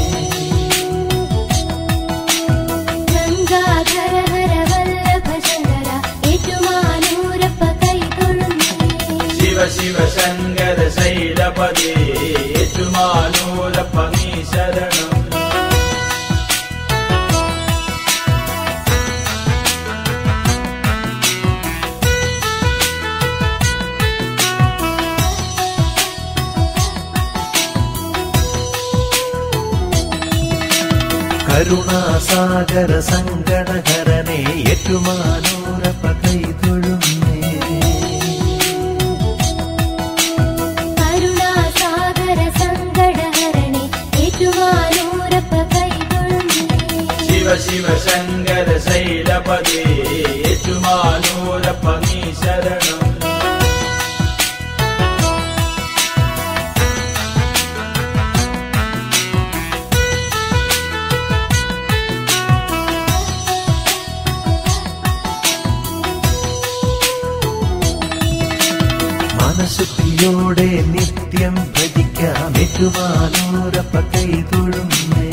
ഗംഗാധര ഹര വല്ലഭ ശങ്കര ഏറ്റുമാനൂരപ്പ കൈതൊഴുന്നേ. ശിവ ശിവ ശങ്കര ശൈലപതി ഏറ്റുമാനൂരപ്പ നീ ശരണം. കരുണാസാഗര സങ്കടഹരനെ ഏറ്റുമാനൂരപ്പ കൈതൊഴുന്നേ. കരുണാസാഗര സങ്കടഹരണേ ഏറ്റുമാനൂരപ്പ കൈതൊഴുന്നേ. ശിവ ശിവ ശങ്കര ശൈലപതി ഏറ്റുമാനൂരപ്പ നീ ശരണം. മനഃശുദ്ധിയോടെ നിത്യം ഭജിക്കാം ഏറ്റുമാനൂരപ്പ കൈതൊഴുന്നേ.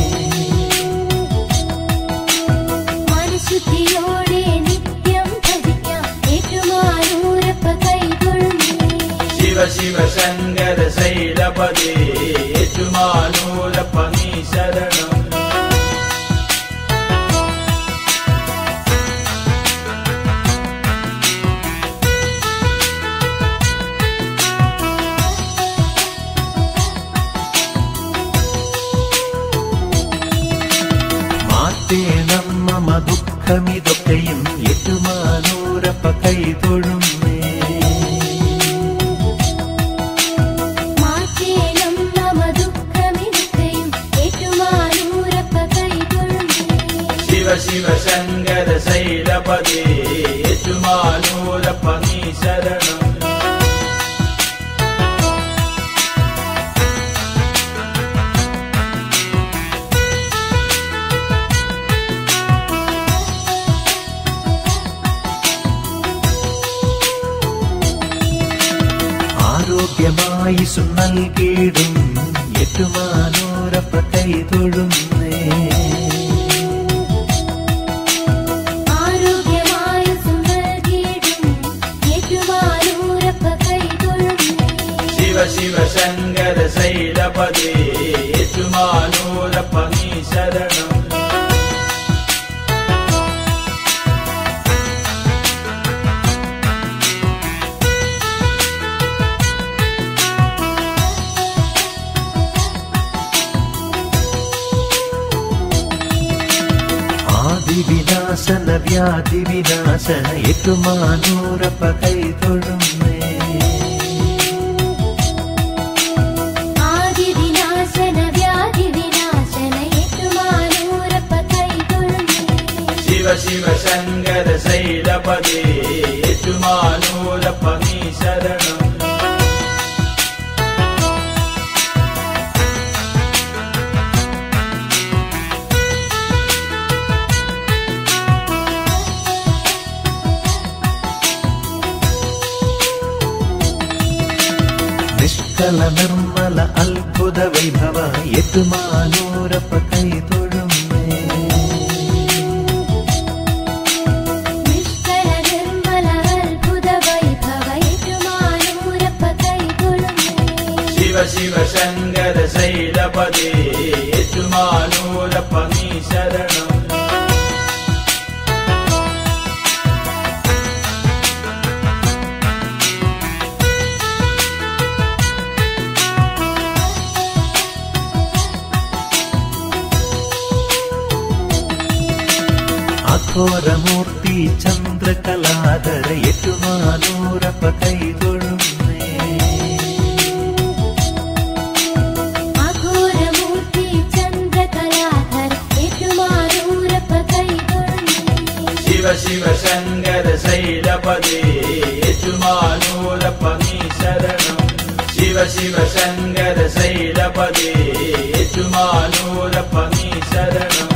മനഃശുദ്ധിയോടെ നിത്യം ഭജിക്കാം ഏറ്റുമാനൂരപ്പ കൈതൊഴുന്നേ. ശിവ ശിവ ശങ്കര ശൈലപതി ഏറ്റുമാനൂരപ്പ നീ ശരണം. മാറ്റേണം മമ ദുഃഖമിതൊക്കെയും ഏറ്റുമാനൂരപ്പ കൈതൊഴുന്നേ. മാറ്റേണം മമ ദുഃഖമിതൊക്കെയും ഏറ്റുമാനൂരപ്പ കൈതൊഴുന്നേ. ശിവ ശിവ ശങ്കര ശൈലപതി ഏറ്റുമാനൂരപ്പ നീ ശരണം. ആരോഗ്യമായുസ്സു നൽകിയിടും ഏറ്റുമാനൂരപ്പ കൈതൊഴുന്നേ. ആരോഗ്യമായുസ്സു നൽകിയിടും ഏറ്റുമാനൂരപ്പ കൈതൊഴുന്നേ. ശിവ ശിവ ശങ്കര ശൈലപതി ഏറ്റുമാനൂരപ്പ നീ ശരണം. ആദിവിനാശന വ്യാധി വിനാശന ഏറ്റുമാനൂരപ്പ കൈതൊഴുന്നേ. ആദിവിനാശന വ്യാധി വിനാശന ഏറ്റുമാനൂരപ്പ കൈതൊഴുന്നേ. ശിവ ശിവ ശങ്കര ശൈലപതി ഏറ്റുമാനൂരപ്പ നീ ശരണം. നിഷ്കല നിർമ്മല അത്ഭുത വൈഭവ ഏറ്റുമാനൂരപ്പ കൈതൊഴുന്നേ. നിഷ്കല നിർമ്മല അത്ഭുത വൈഭവ ഏറ്റുമാനൂരപ്പ കൈതൊഴുന്നേ. ശിവ ശിവ ശങ്കര ശൈലപതി ഏറ്റുമാനൂരപ്പ നീ ശരണം. അഘോരമൂർത്തി ചന്ദ്രകലാധര ഏറ്റുമാനൂരപ്പ കൈതൊഴുന്നേ അഘോരമൂർത്തി ചന്ദ്രകലാധര ഏറ്റുമാനൂരപ്പ കൈതൊഴുന്നേ ശിവ ശിവ ശങ്കര ശൈലപദേ ഏറ്റുമാനൂരപ്പ നീ ശരണം ശിവ ശിവ ശങ്കര ശൈലപദേ ഏറ്റുമാനൂരപ്പ നീ ശരണം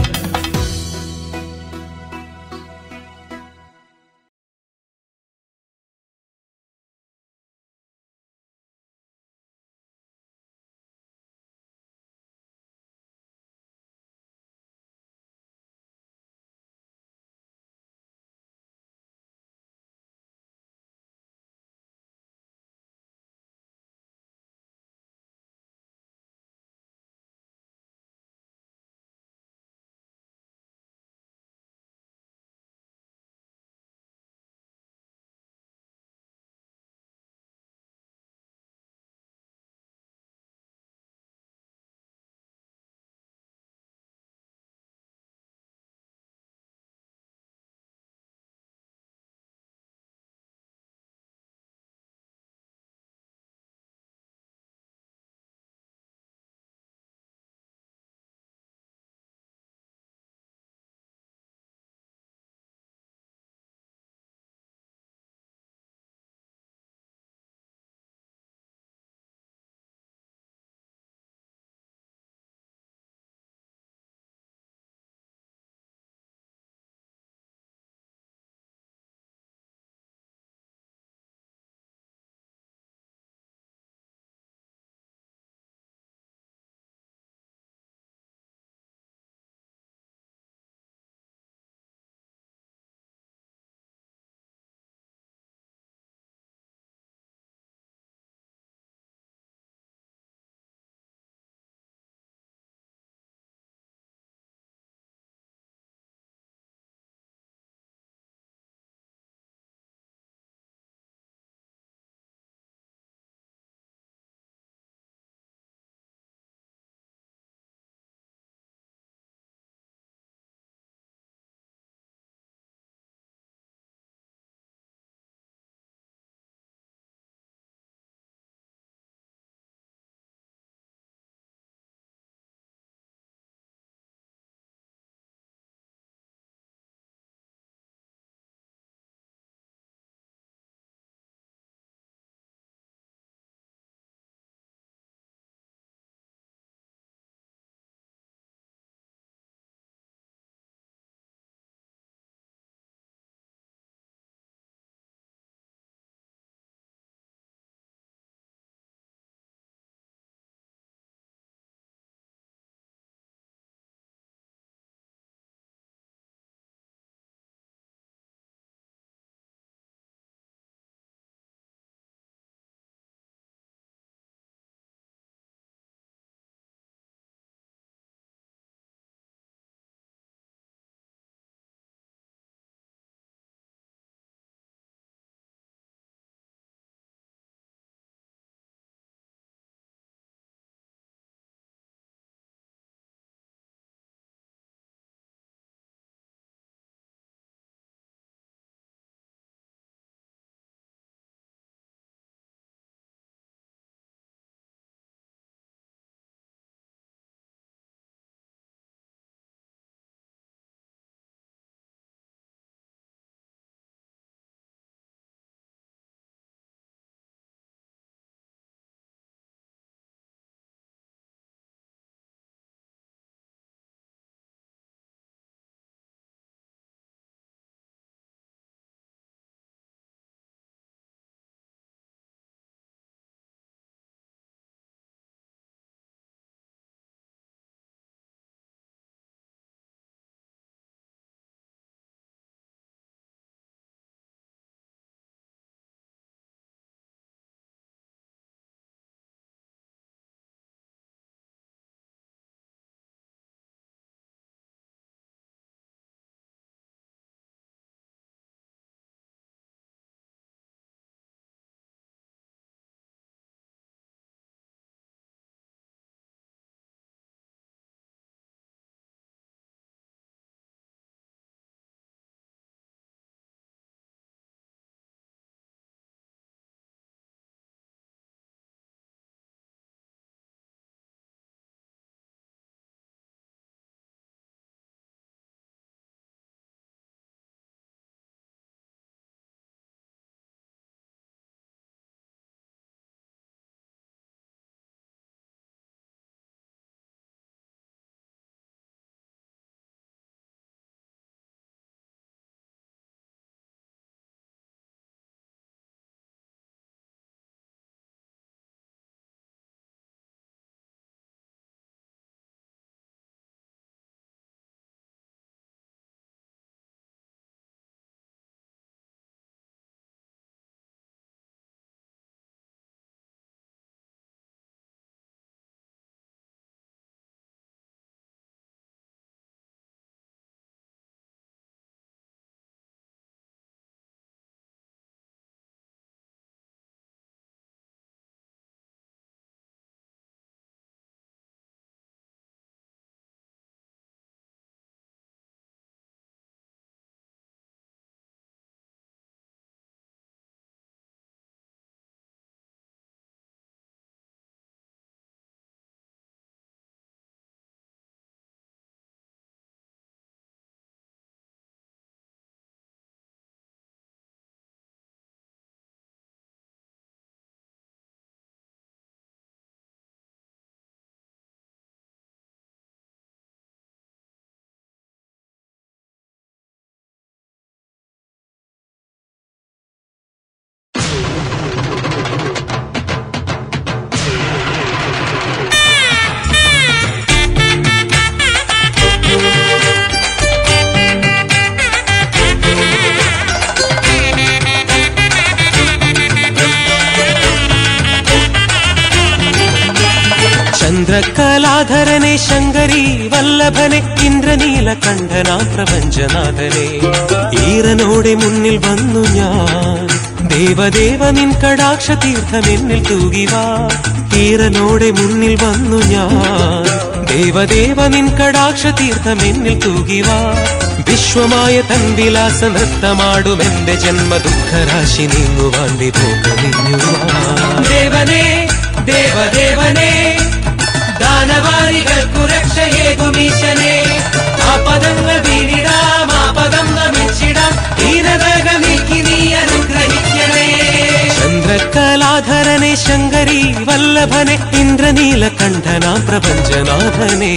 ചന്ദ്രകലാധരനെ ശങ്കരി വല്ലഭനെ ഇന്ദ്രനീലകണ്ഠനാ പ്രപഞ്ചനാഥനെ ഈറനോടെ മുന്നിൽ വന്നു ഞാൻ ദേവദേവ നിൻ കടാക്ഷ തീർത്ഥമെന്നിൽ തൂകിവാ ഈറനോടെ മുന്നിൽ വന്നു ഞാൻ ദേവദേവ നിൻ കടാക്ഷ തീർത്ഥമെന്നിൽ തൂകിവാ വിശ്വമായ തൻ വിലാസ നൃത്തമാടുമെന്റെ ജന്മ ദുഃഖരാശി നീങ്ങുവാൻ വിഭോഗമിഞ്ഞുവാ ദേവനേ ദേവദേവനേ ദാനവാരികൾക്കു രക്ഷയേകുമീശനെ ആപദങ്ങൾ വീണിടാം ആപദം നമിച്ചിടാം ദീനതക നീക്കി നീ അനുഗ്രഹിക്കണേ ചന്ദ്രകലാധരനെ ശങ്കരി വല്ലഭനെ ഇന്ദ്രനീലകണ്ഠനാ പ്രപഞ്ചനാഥനെ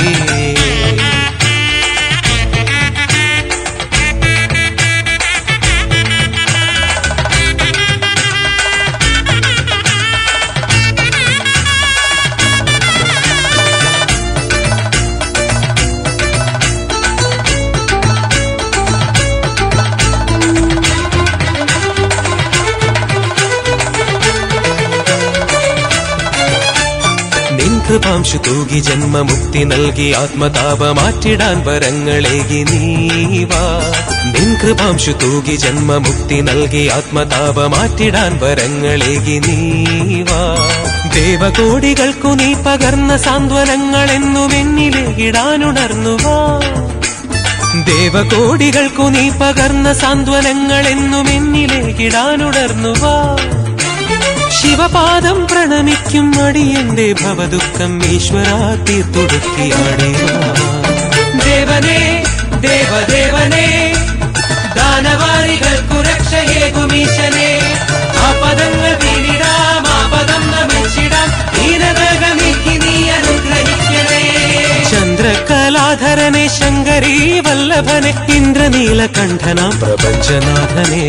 കൃപാംശു തൂകി ജന്മമുക്തി നൽകി ആത്മതാപ മാറ്റിടാൻ വരങ്ങളേകി നീവാ നിൻ കൃപാംശു തൂകി ജന്മമുക്തി നൽകി ആത്മതാപ മാറ്റിടാൻ വരങ്ങളേകി നീവാ ദേവകോടികൾക്കു നീ പകർന്ന സാന്ത്വനങ്ങളെന്നും എന്നിലേകിടാനുണർന്നുവാ ദേവകോടികൾക്കു നീ പകർന്ന സാന്ത്വനങ്ങളെന്നും എന്നിലേകിടാനുണർന്നുവാ ശിവപാദം പ്രണമിക്കും അടിയന്റെ ഭവദുഃഖം ഈശ്വരാ തീർത്തൊടുക്കിയാടിവാ ദേവനേ ദേവദേവനേ ദാനവാരികൾക്കു രക്ഷയേകുമീശനെ ആപദങ്ങൾ വീണിടാം ആപദം നമിച്ചിടാം ദീനതക നീക്കി നീ അനുഗ്രഹിക്കണേ ചന്ദ്രകലാധരനെ ശങ്കരി വല്ലഭനെ ഇന്ദ്രനീലകണ്ഠനാ പ്രപഞ്ചനാഥനെ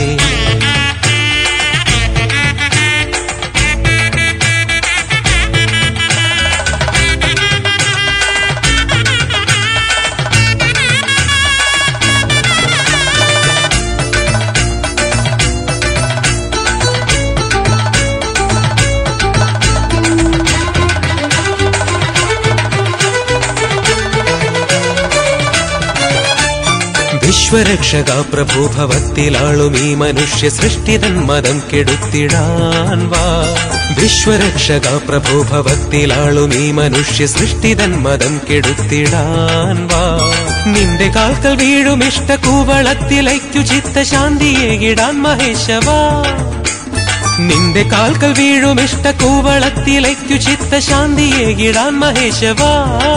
വിശ്വരക്ഷക പ്രഭു ഭവത്തിലാളും ഈ മനുഷ്യ സൃഷ്ടിതൻ മതം കെടുത്തിടാൻ വാ വിശ്വരക്ഷക പ്രഭു ഭവത്തിലാളും ഈ മനുഷ്യ സൃഷ്ടിതൻ മതം കെടുത്തിടാൻ വാ നിന്റെ കാൽക്കൽ വീഴും ഇഷ്ടകൂവളത്തിലൈക്കു ചിത്തശാന്തിയേകിടാൻ മഹേശവാ നിന്റെ കാൽക്കൽ വീഴും ഇഷ്ടകൂവളത്തിലൈക്കു ചിത്തശാന്തിയേകിടാൻ മഹേശവാ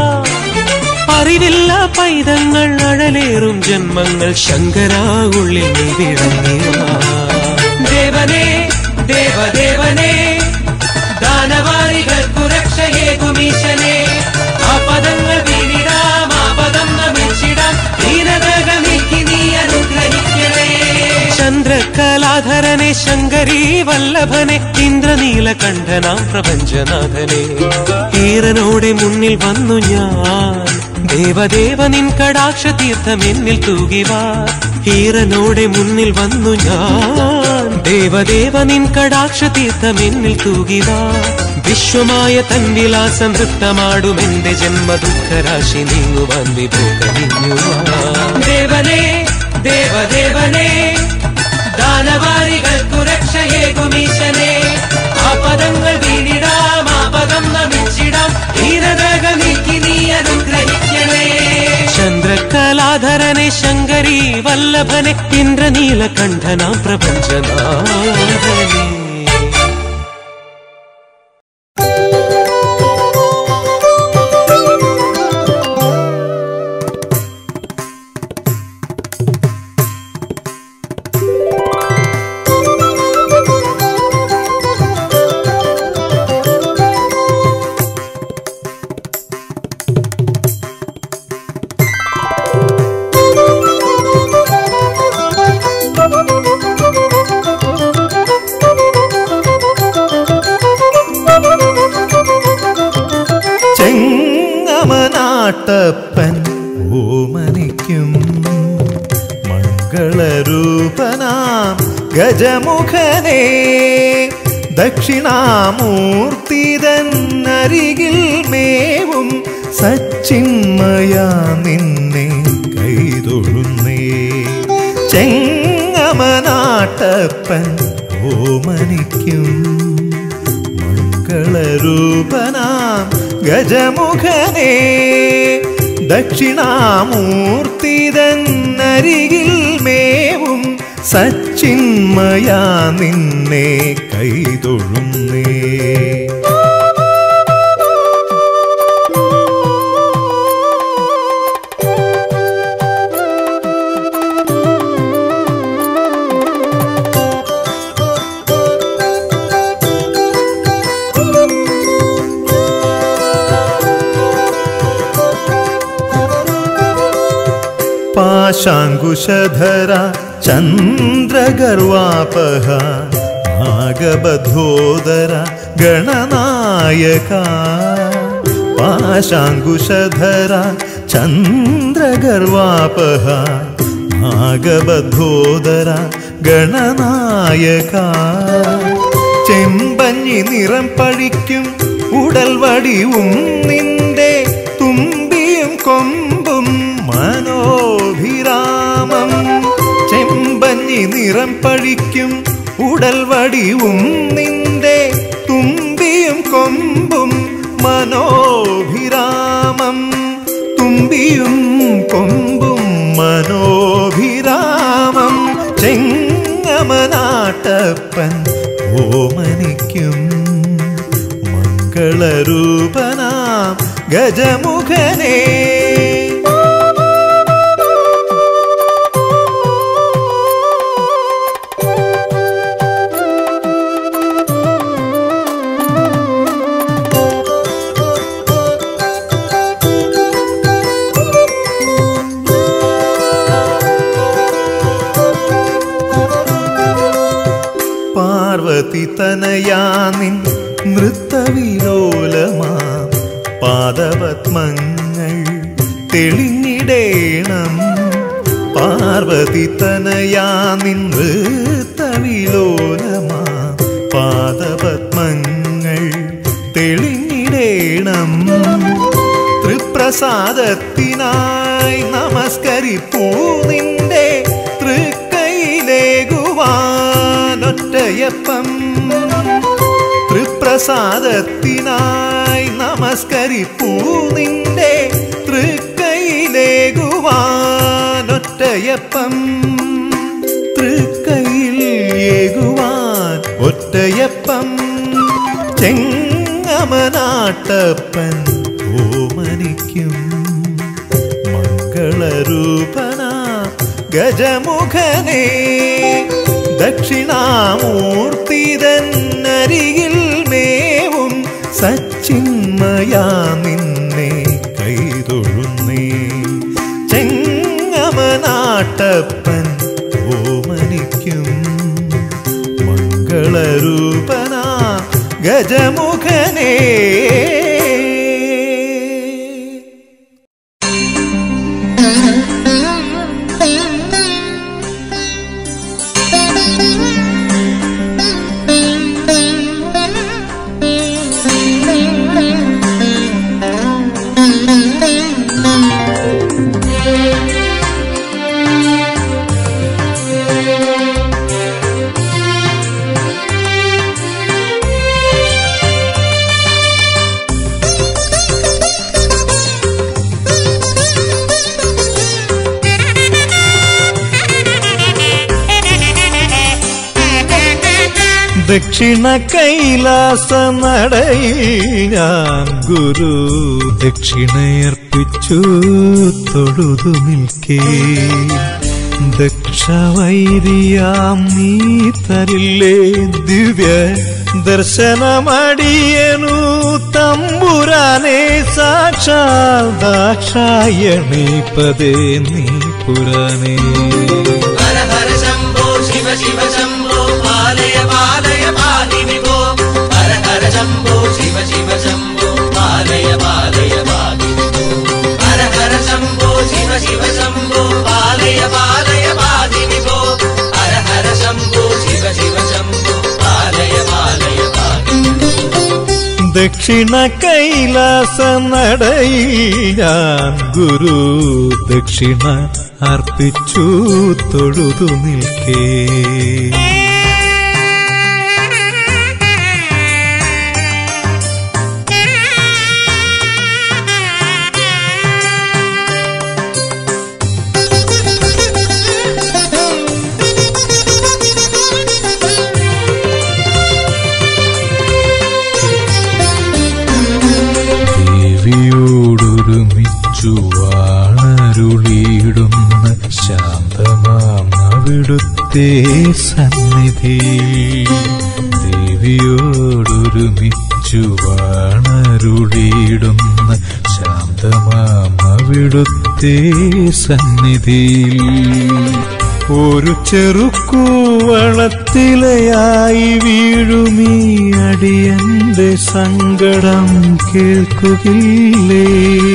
അറിവില്ല പൈതങ്ങൾ അഴലേറും ജന്മങ്ങൾ ശങ്കരാ ഉള്ളിൽ നീ വിളങ്ങിവാ ദേവനേ ദേവദേവനേ ദാനവാരികൾക്കു രക്ഷയേകുമീശനെ ആപദങ്ങൾ വീണിടാം ആപദം നമിച്ചിടാം ദീനതക നീക്കി നീ അനുഗ്രഹിക്കണേ ചന്ദ്രകലാധരനെ ശങ്കരി വല്ലഭനെ ഇന്ദ്രനീലകണ്ഠനാ പ്രപഞ്ചനാഥനെ ഈറനോടെ മുന്നിൽ വന്നു ഞാൻ ദേവദേവ നിൻ കടാക്ഷ തീർത്ഥമെന്നിൽ തൂകിവാ ഈറനോടെ മുന്നിൽ വന്നു ഞാൻ ദേവദേവ നിൻ കടാക്ഷ തീർത്ഥമെന്നിൽ തൂകിവാ വിശ്വമായ തൻ വിലാസ നൃത്തമാടുമെന്റെ ജന്മ ദുഃഖരാശി നീങ്ങുവാൻ വിഭോഗമിഞ്ഞുവാ ദേവനേ ദേവദേവനേ ദാനവാരികൾക്കു രക്ഷയേകുമീശനെ ആപദങ്ങൾ വീണിടാം ആപദം നമിച്ചിടാം ദീനതക നീക്കി നീ അനുഗ്രഹിക്കണേ ചന്ദ്രകലാധരനെ ശങ്കരി വല്ലഭനെ ഇന്ദ്രനീലകണ്ഠനാ പ്രപഞ്ചനാഥനെ ചെങ്ങമനാട്ടപ്പൻ ഓമനിക്കും മംഗളരൂപനാം ഗജമുഖനേ ദക്ഷിണാമൂർത്തിതന്നരികിൽ മേവും സച്ചിന്മയ നിന്നെ കൈതൊഴുന്നേ. ചെങ്ങമനാട്ടപ്പൻ ഓമനിക്കും മംഗളരൂപനാം ഗജമുഖനേ. ദക്ഷിണാമൂർത്തിതന്നരികിൽ മേവും സച്ചിന്മയ നിന്നെ കൈതൊഴുന്നേ. പാശാങ്കുശധര ചന്ദ്രഗർവാപഹ നാഗബദ്ധോദര ഗണനായക. പാശാങ്കുശധര ചന്ദ്രഗർവാപഹ നാഗബദ്ധോദര ഗണനായക. ചെമ്പഞ്ഞി നിറം പഴിക്കും ഉടൽ വടിവും നിന്റെ തുമ്പിയും കൊമ്പും മനോഭിരാമം. ചെമ്പഞ്ഞി നിറം പഴിക്കും ഉടൽ വടിവും നിന്റെ തുമ്പിയും കൊമ്പും മനോഭിരാമം. തുമ്പിയും കൊമ്പും മനോഭിരാമം. ചെങ്ങമനാട്ടപ്പൻ ഓമനിക്കും മംഗളരൂപനാം ഗജമുഖനേ. പാർവതിതനയാനിൻ നൃത്തവിലോലമാം പാദപത്മങ്ങൾ തെളിഞ്ഞിടേണം. പാർവതിതനയാനിൻ നൃത്തവിലോലമാം പാദപത്മങ്ങൾ തെളിഞ്ഞിടേണം. തൃപ്രസാദത്തിനായി നമസ്കരിപ്പൂ നിന്റെ തൃക്കൈയിലേകുവാനൊറ്റയപ്പം. തൃപ്രസാദത്തിനായി നമസ്കരിപ്പൂ നിന്റെ തൃക്കൈയിലേകുവാനൊറ്റയപ്പം. തൃക്കൈയിൽ ഏകുവാൻ ഒറ്റയപ്പം. ചെങ്ങമനാട്ടപ്പൻ ഓമനിക്കും മംഗളരൂപനാ ഗജമുഖനേ. ദക്ഷിണാമൂർത്തിതന്നരികിൽ മേവും സച്ചിന്മയ നിന്നെ കൈതൊഴുന്നേ. ചെങ്ങമനാട്ടപ്പൻ ഓമനിക്കും മംഗളരൂപനാ ഗജമുഖനേ. ദക്ഷിണ കൈലാസ നടയിൽ ഞാൻ ഗുരു ദക്ഷിണയർപ്പിച്ചു തൊഴുതു നിൽക്കേ. ദക്ഷവൈരിയാം നീ തരില്ലേ ദിവ്യ ദർശനമടിയനു തമ്പുരാനെ. സാക്ഷാൽ ദാക്ഷായണീപദേ നീ പുരാനേ. ഹര ഹര ശംഭോ ശിവ ശിവ ശംഭോ പാലയ പാലയ പാലി വിഭോ. ഹര ഹര ശംഭോ ശിവ ശിവ ശംഭോ പാലയ പാലയ പാലി വിഭോ. ഹര ഹര ശംഭോ ശിവ ശിവ ശംഭോ പാലയ പാലയ പാലി വിഭോ. ഹര ഹര ശംഭോ ശിവ ശിവ ശംഭോ പാലയ പാലയ ദക്ഷിണ കൈലാസ നടയിൽ ഞാൻ ഗുരു ദക്ഷിണ അർപ്പിച്ചു തൊഴുതു നിൽക്കേ. ദേവിയോടൊരുമിച്ചു വാണരുളിയിടുന്ന ശാന്തമാം അവിടുത്തെ സന്നിധിയിൽ, ദേവിയോടൊരുമിച്ചു വാണരുളിയിടുന്ന ശാന്തമാം അവിടുത്തെ സന്നിധിയിൽ, ഒരു ചെറുക്കൂവളത്തിലയായി വീഴുമീ അടിയന്റെ സങ്കടം കേൾക്കുകില്ലേ?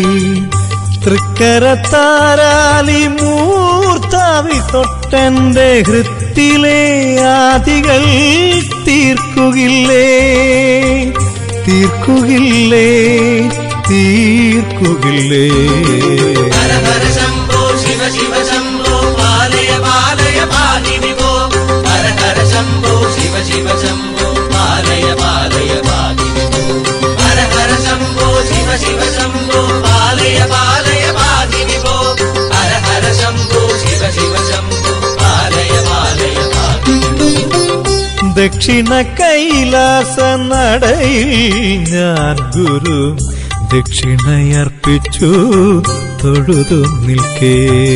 തൃക്കരത്താരാലി മൂർത്താവി തൊട്ടെന്റെ ഹൃത്തിലെ ആദികൾ തീർക്കുകില്ലേ? തീർക്കുകില്ലേ? തീർക്കുകില്ലേ? ഹര ഹര ശംഭോ ശിവ ശിവ ശംഭോ പാലയ പാലയ പാഹി വിഭോ. ഹര ഹര ശംഭോ ശിവ ശിവ ശംഭോ പാലയ പാലയ പാഹി വിഭോ. ഹര ഹര ശംഭോ ശിവ ശിവ ശംഭോ പാലയ പാലയ പാഹി വിഭോ. ഹര ഹര ശംഭോ ശിവ ശിവ ശംഭോ പാലയ പാലയ പാഹി വിഭോ. ദക്ഷിണ കൈലാസ നടയിൽ ഞാൻ ഗുരു ദക്ഷിണയർപ്പിച്ചു തൊഴുതു നിൽക്കേ.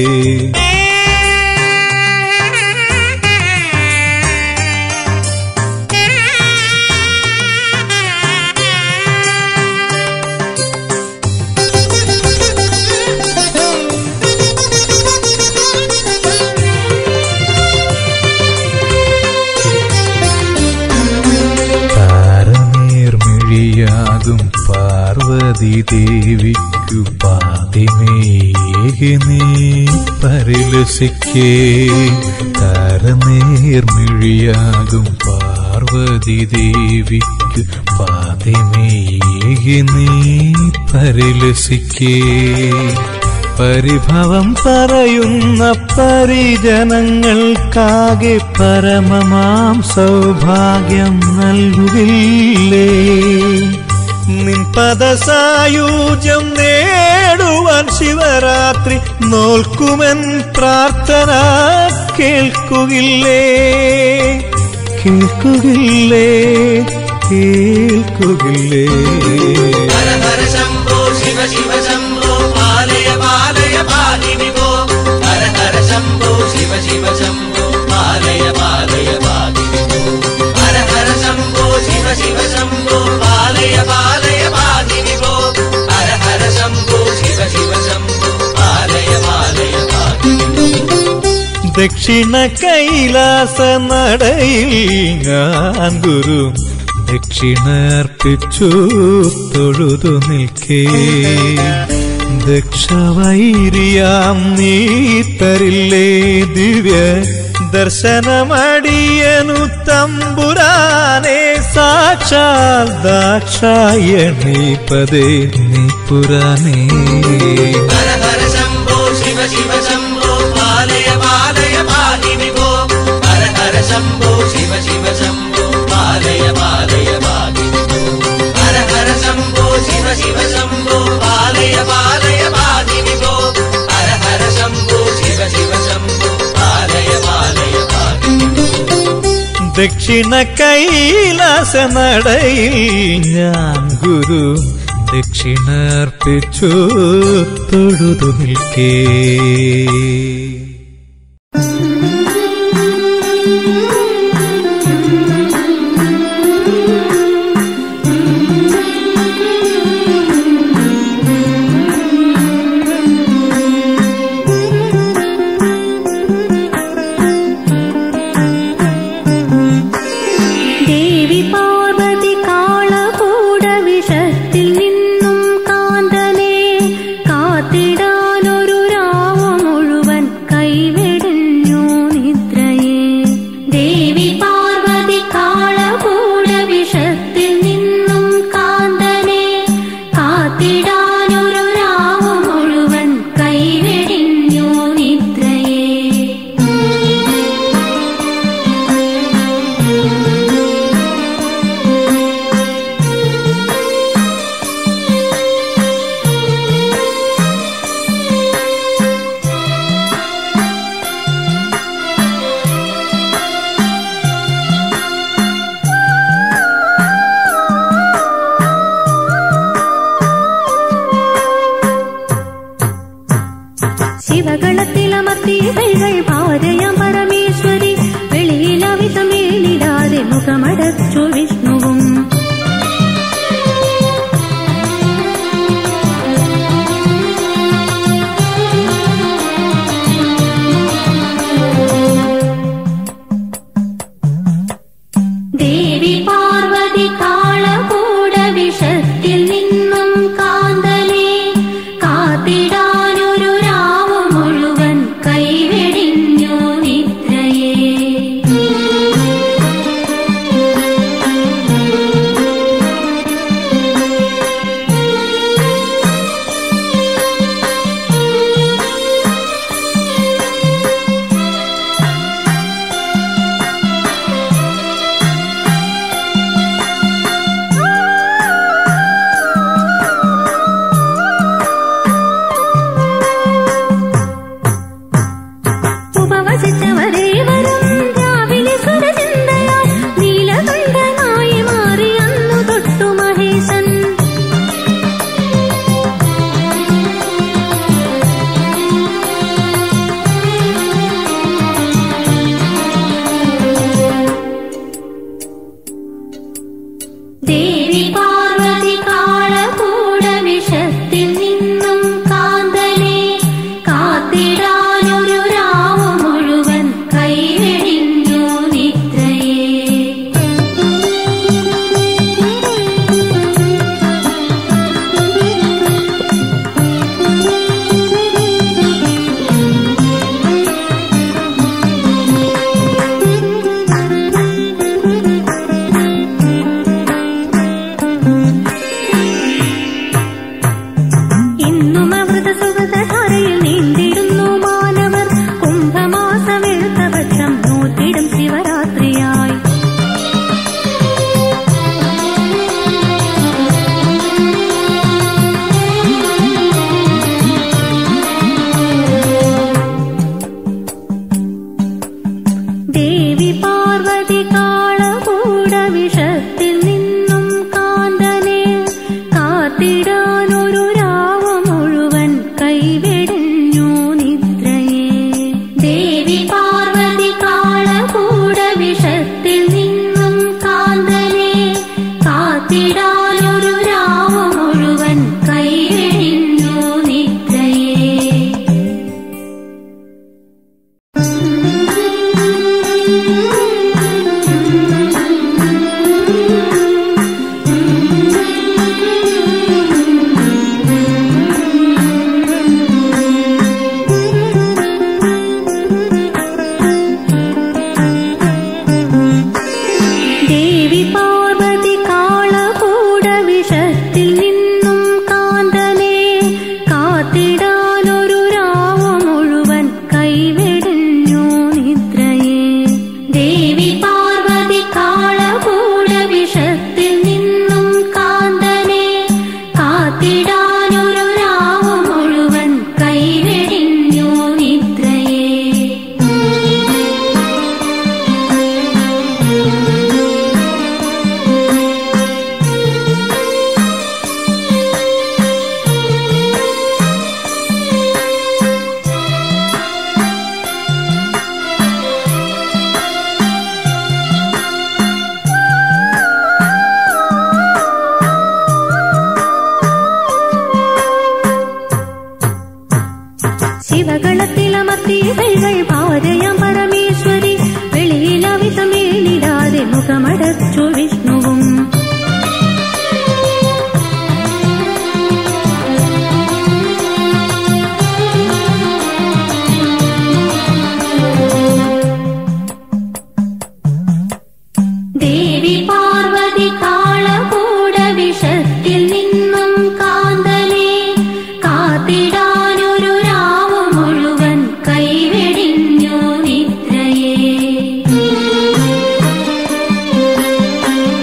താരനേർമിഴിയാകും പാർവതി ദേവിക്കു പാതിമേകി നീ പരിലസിക്കേ. താരനേർമിഴിയാകും പാർവതി ദേവിക്കു പാതിമേകി നീ പരിലസിക്കേ. പരിഭവം പറയുന്ന പരിജനങ്ങൾക്കാകെ പരമമാം സൗഭാഗ്യം നൽകുകില്ലേ? നിൻ പദസായൂജ്യം നേടുവാൻ ശിവരാത്രി നോൽക്കുമെൻ പ്രാർത്ഥന കേൾക്കുകില്ലേ? കേൾക്കുകില്ലേ? കേൾക്കുകില്ലേ? ഹര ഹര ശംഭോ ശിവ ശിവ ശംഭോ പാലയ പാലയ പാഹി വിഭോ. ഹര ഹര ശംഭോ ശിവ ശിവ ശംഭോ പാലയ പാലയ പാഹി വിഭോ. ഹര ഹര ശംഭോ ശിവ ശിവ ശംഭോ പാലയ പാലയ പാഹി വിഭോ. ഹര ഹര ശംഭോ ശിവ ശിവ ശംഭോ പാലയ പാലയ പാഹി വിഭോ. ദക്ഷിണ കൈലാസ നടയിൽ ഞാൻ ഗുരു ദക്ഷിണർപ്പിച്ചു തൊഴുതു നിൽക്കേ. ദക്ഷവൈരിയാം നീ തരില്ലേ ദിവ്യ ദർശനമടിയനു തമ്പുരാനെ. സാക്ഷാൽ ദാക്ഷായണി പദേ നീ പുരാനേ. ഹര ഹര ശംഭോ ശിവ ശിവ ശംഭോ പാലയ പാലയ പാഹി വിഭോ. ഹര ഹര ശംഭോ ശിവ ശിവ ശംഭോ പാലയ പാലയ പാഹി വിഭോ. ഹര ഹര ശംഭോ ശിവ ശിവ ശംഭോ പാലയ പാലയ പാഹി വിഭോ. ഹര ഹര ശംഭോ ശിവ ശിവ ശംഭോ പാലയ പാലയ പാഹി വിഭോ. ദക്ഷിണ കൈലാസ നടയിൽ ഞാൻ ഗുരു ദക്ഷിണർപ്പിച്ചു തൊഴുതു നിൽക്കേ. ദേവി പാർവതി കാളകൂട വിഷത്തിൽ നിന്നും കാന്തനെ കാത്തിടാനൊരു രാവ മുഴുവൻ കൈവെടിഞ്ഞു ശിവകളത്തിലമർത്തിയ കൈകൾ ഭാരയാം പരമേശ്വരി വെളിയിലവിധമേലിടാതെ മുഖമടച്ചു വിഷ്ണുവും. ദേവി പാർവതി കാളകൂട വിഷത്തിൽ നിന്നും കാന്തനെ കാത്തിടാനൊരു രാവു മുഴുവൻ കൈവെടിഞ്ഞു നിദ്രയെ. ദേവി പാർവതി കാളകൂട വിഷത്തിൽ നിന്നും കാന്തനെ കാത്തിടാനൊരു രാവു മുഴുവൻ കൈവെടിഞ്ഞു നിദ്രയെ. ഇന്നും അമൃതസുഗതധാരയിൽ നീന്തിടുന്നു മാനവർ കുംഭമാസമെഴുത്തപക്ഷം നോറ്റിടും ശിവരാത്രിയായി. ദേവി പാർവതി കാളകൂട വിഷത്തിൽ നിന്നും കാന്തനെ കാത്തിടാനൊരു രാവു മുഴുവൻ കൈവെടിഞ്ഞു നിദ്രയെ. ദേവി പാർവതി കാളകൂട വിഷത്തിൽ നിന്നും കാന്തനെ കാത്തിടാനൊരു രാവു മുഴുവൻ കൈവെടിഞ്ഞു നിദ്രയെ. ദേവി പാർവതി കാളകൂട വിഷത്തിൽ നിന്നും കാന്തനെ കാത്തിടാനൊരു രാവു മുഴുവൻ കൈവെടിഞ്ഞു നിദ്രയെ. ദേവി പാർവതി കാളകൂട വിഷത്തിൽ നിന്നും കാന്തനെ കാത്തിടാനൊരു രാവു മുഴുവൻ കൈവെടിഞ്ഞു നിദ്രയെ. ശിവകളത്തിലമർത്തിയ കൈകൾ ഭാരയാം പരമേശ്വരി വെളിയിലവിധമേലിടാതെ മുഖമടച്ചു വിഷ്ണുവും. ദേവി പാർവതി കാളകൂട വിഷത്തിൽ നിന്നും കാന്തനെ കാത്തിടാനൊരു രാവു മുഴുവൻ കൈവെടിഞ്ഞു നിദ്രയെ.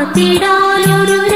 കാത്തിടാനൊരു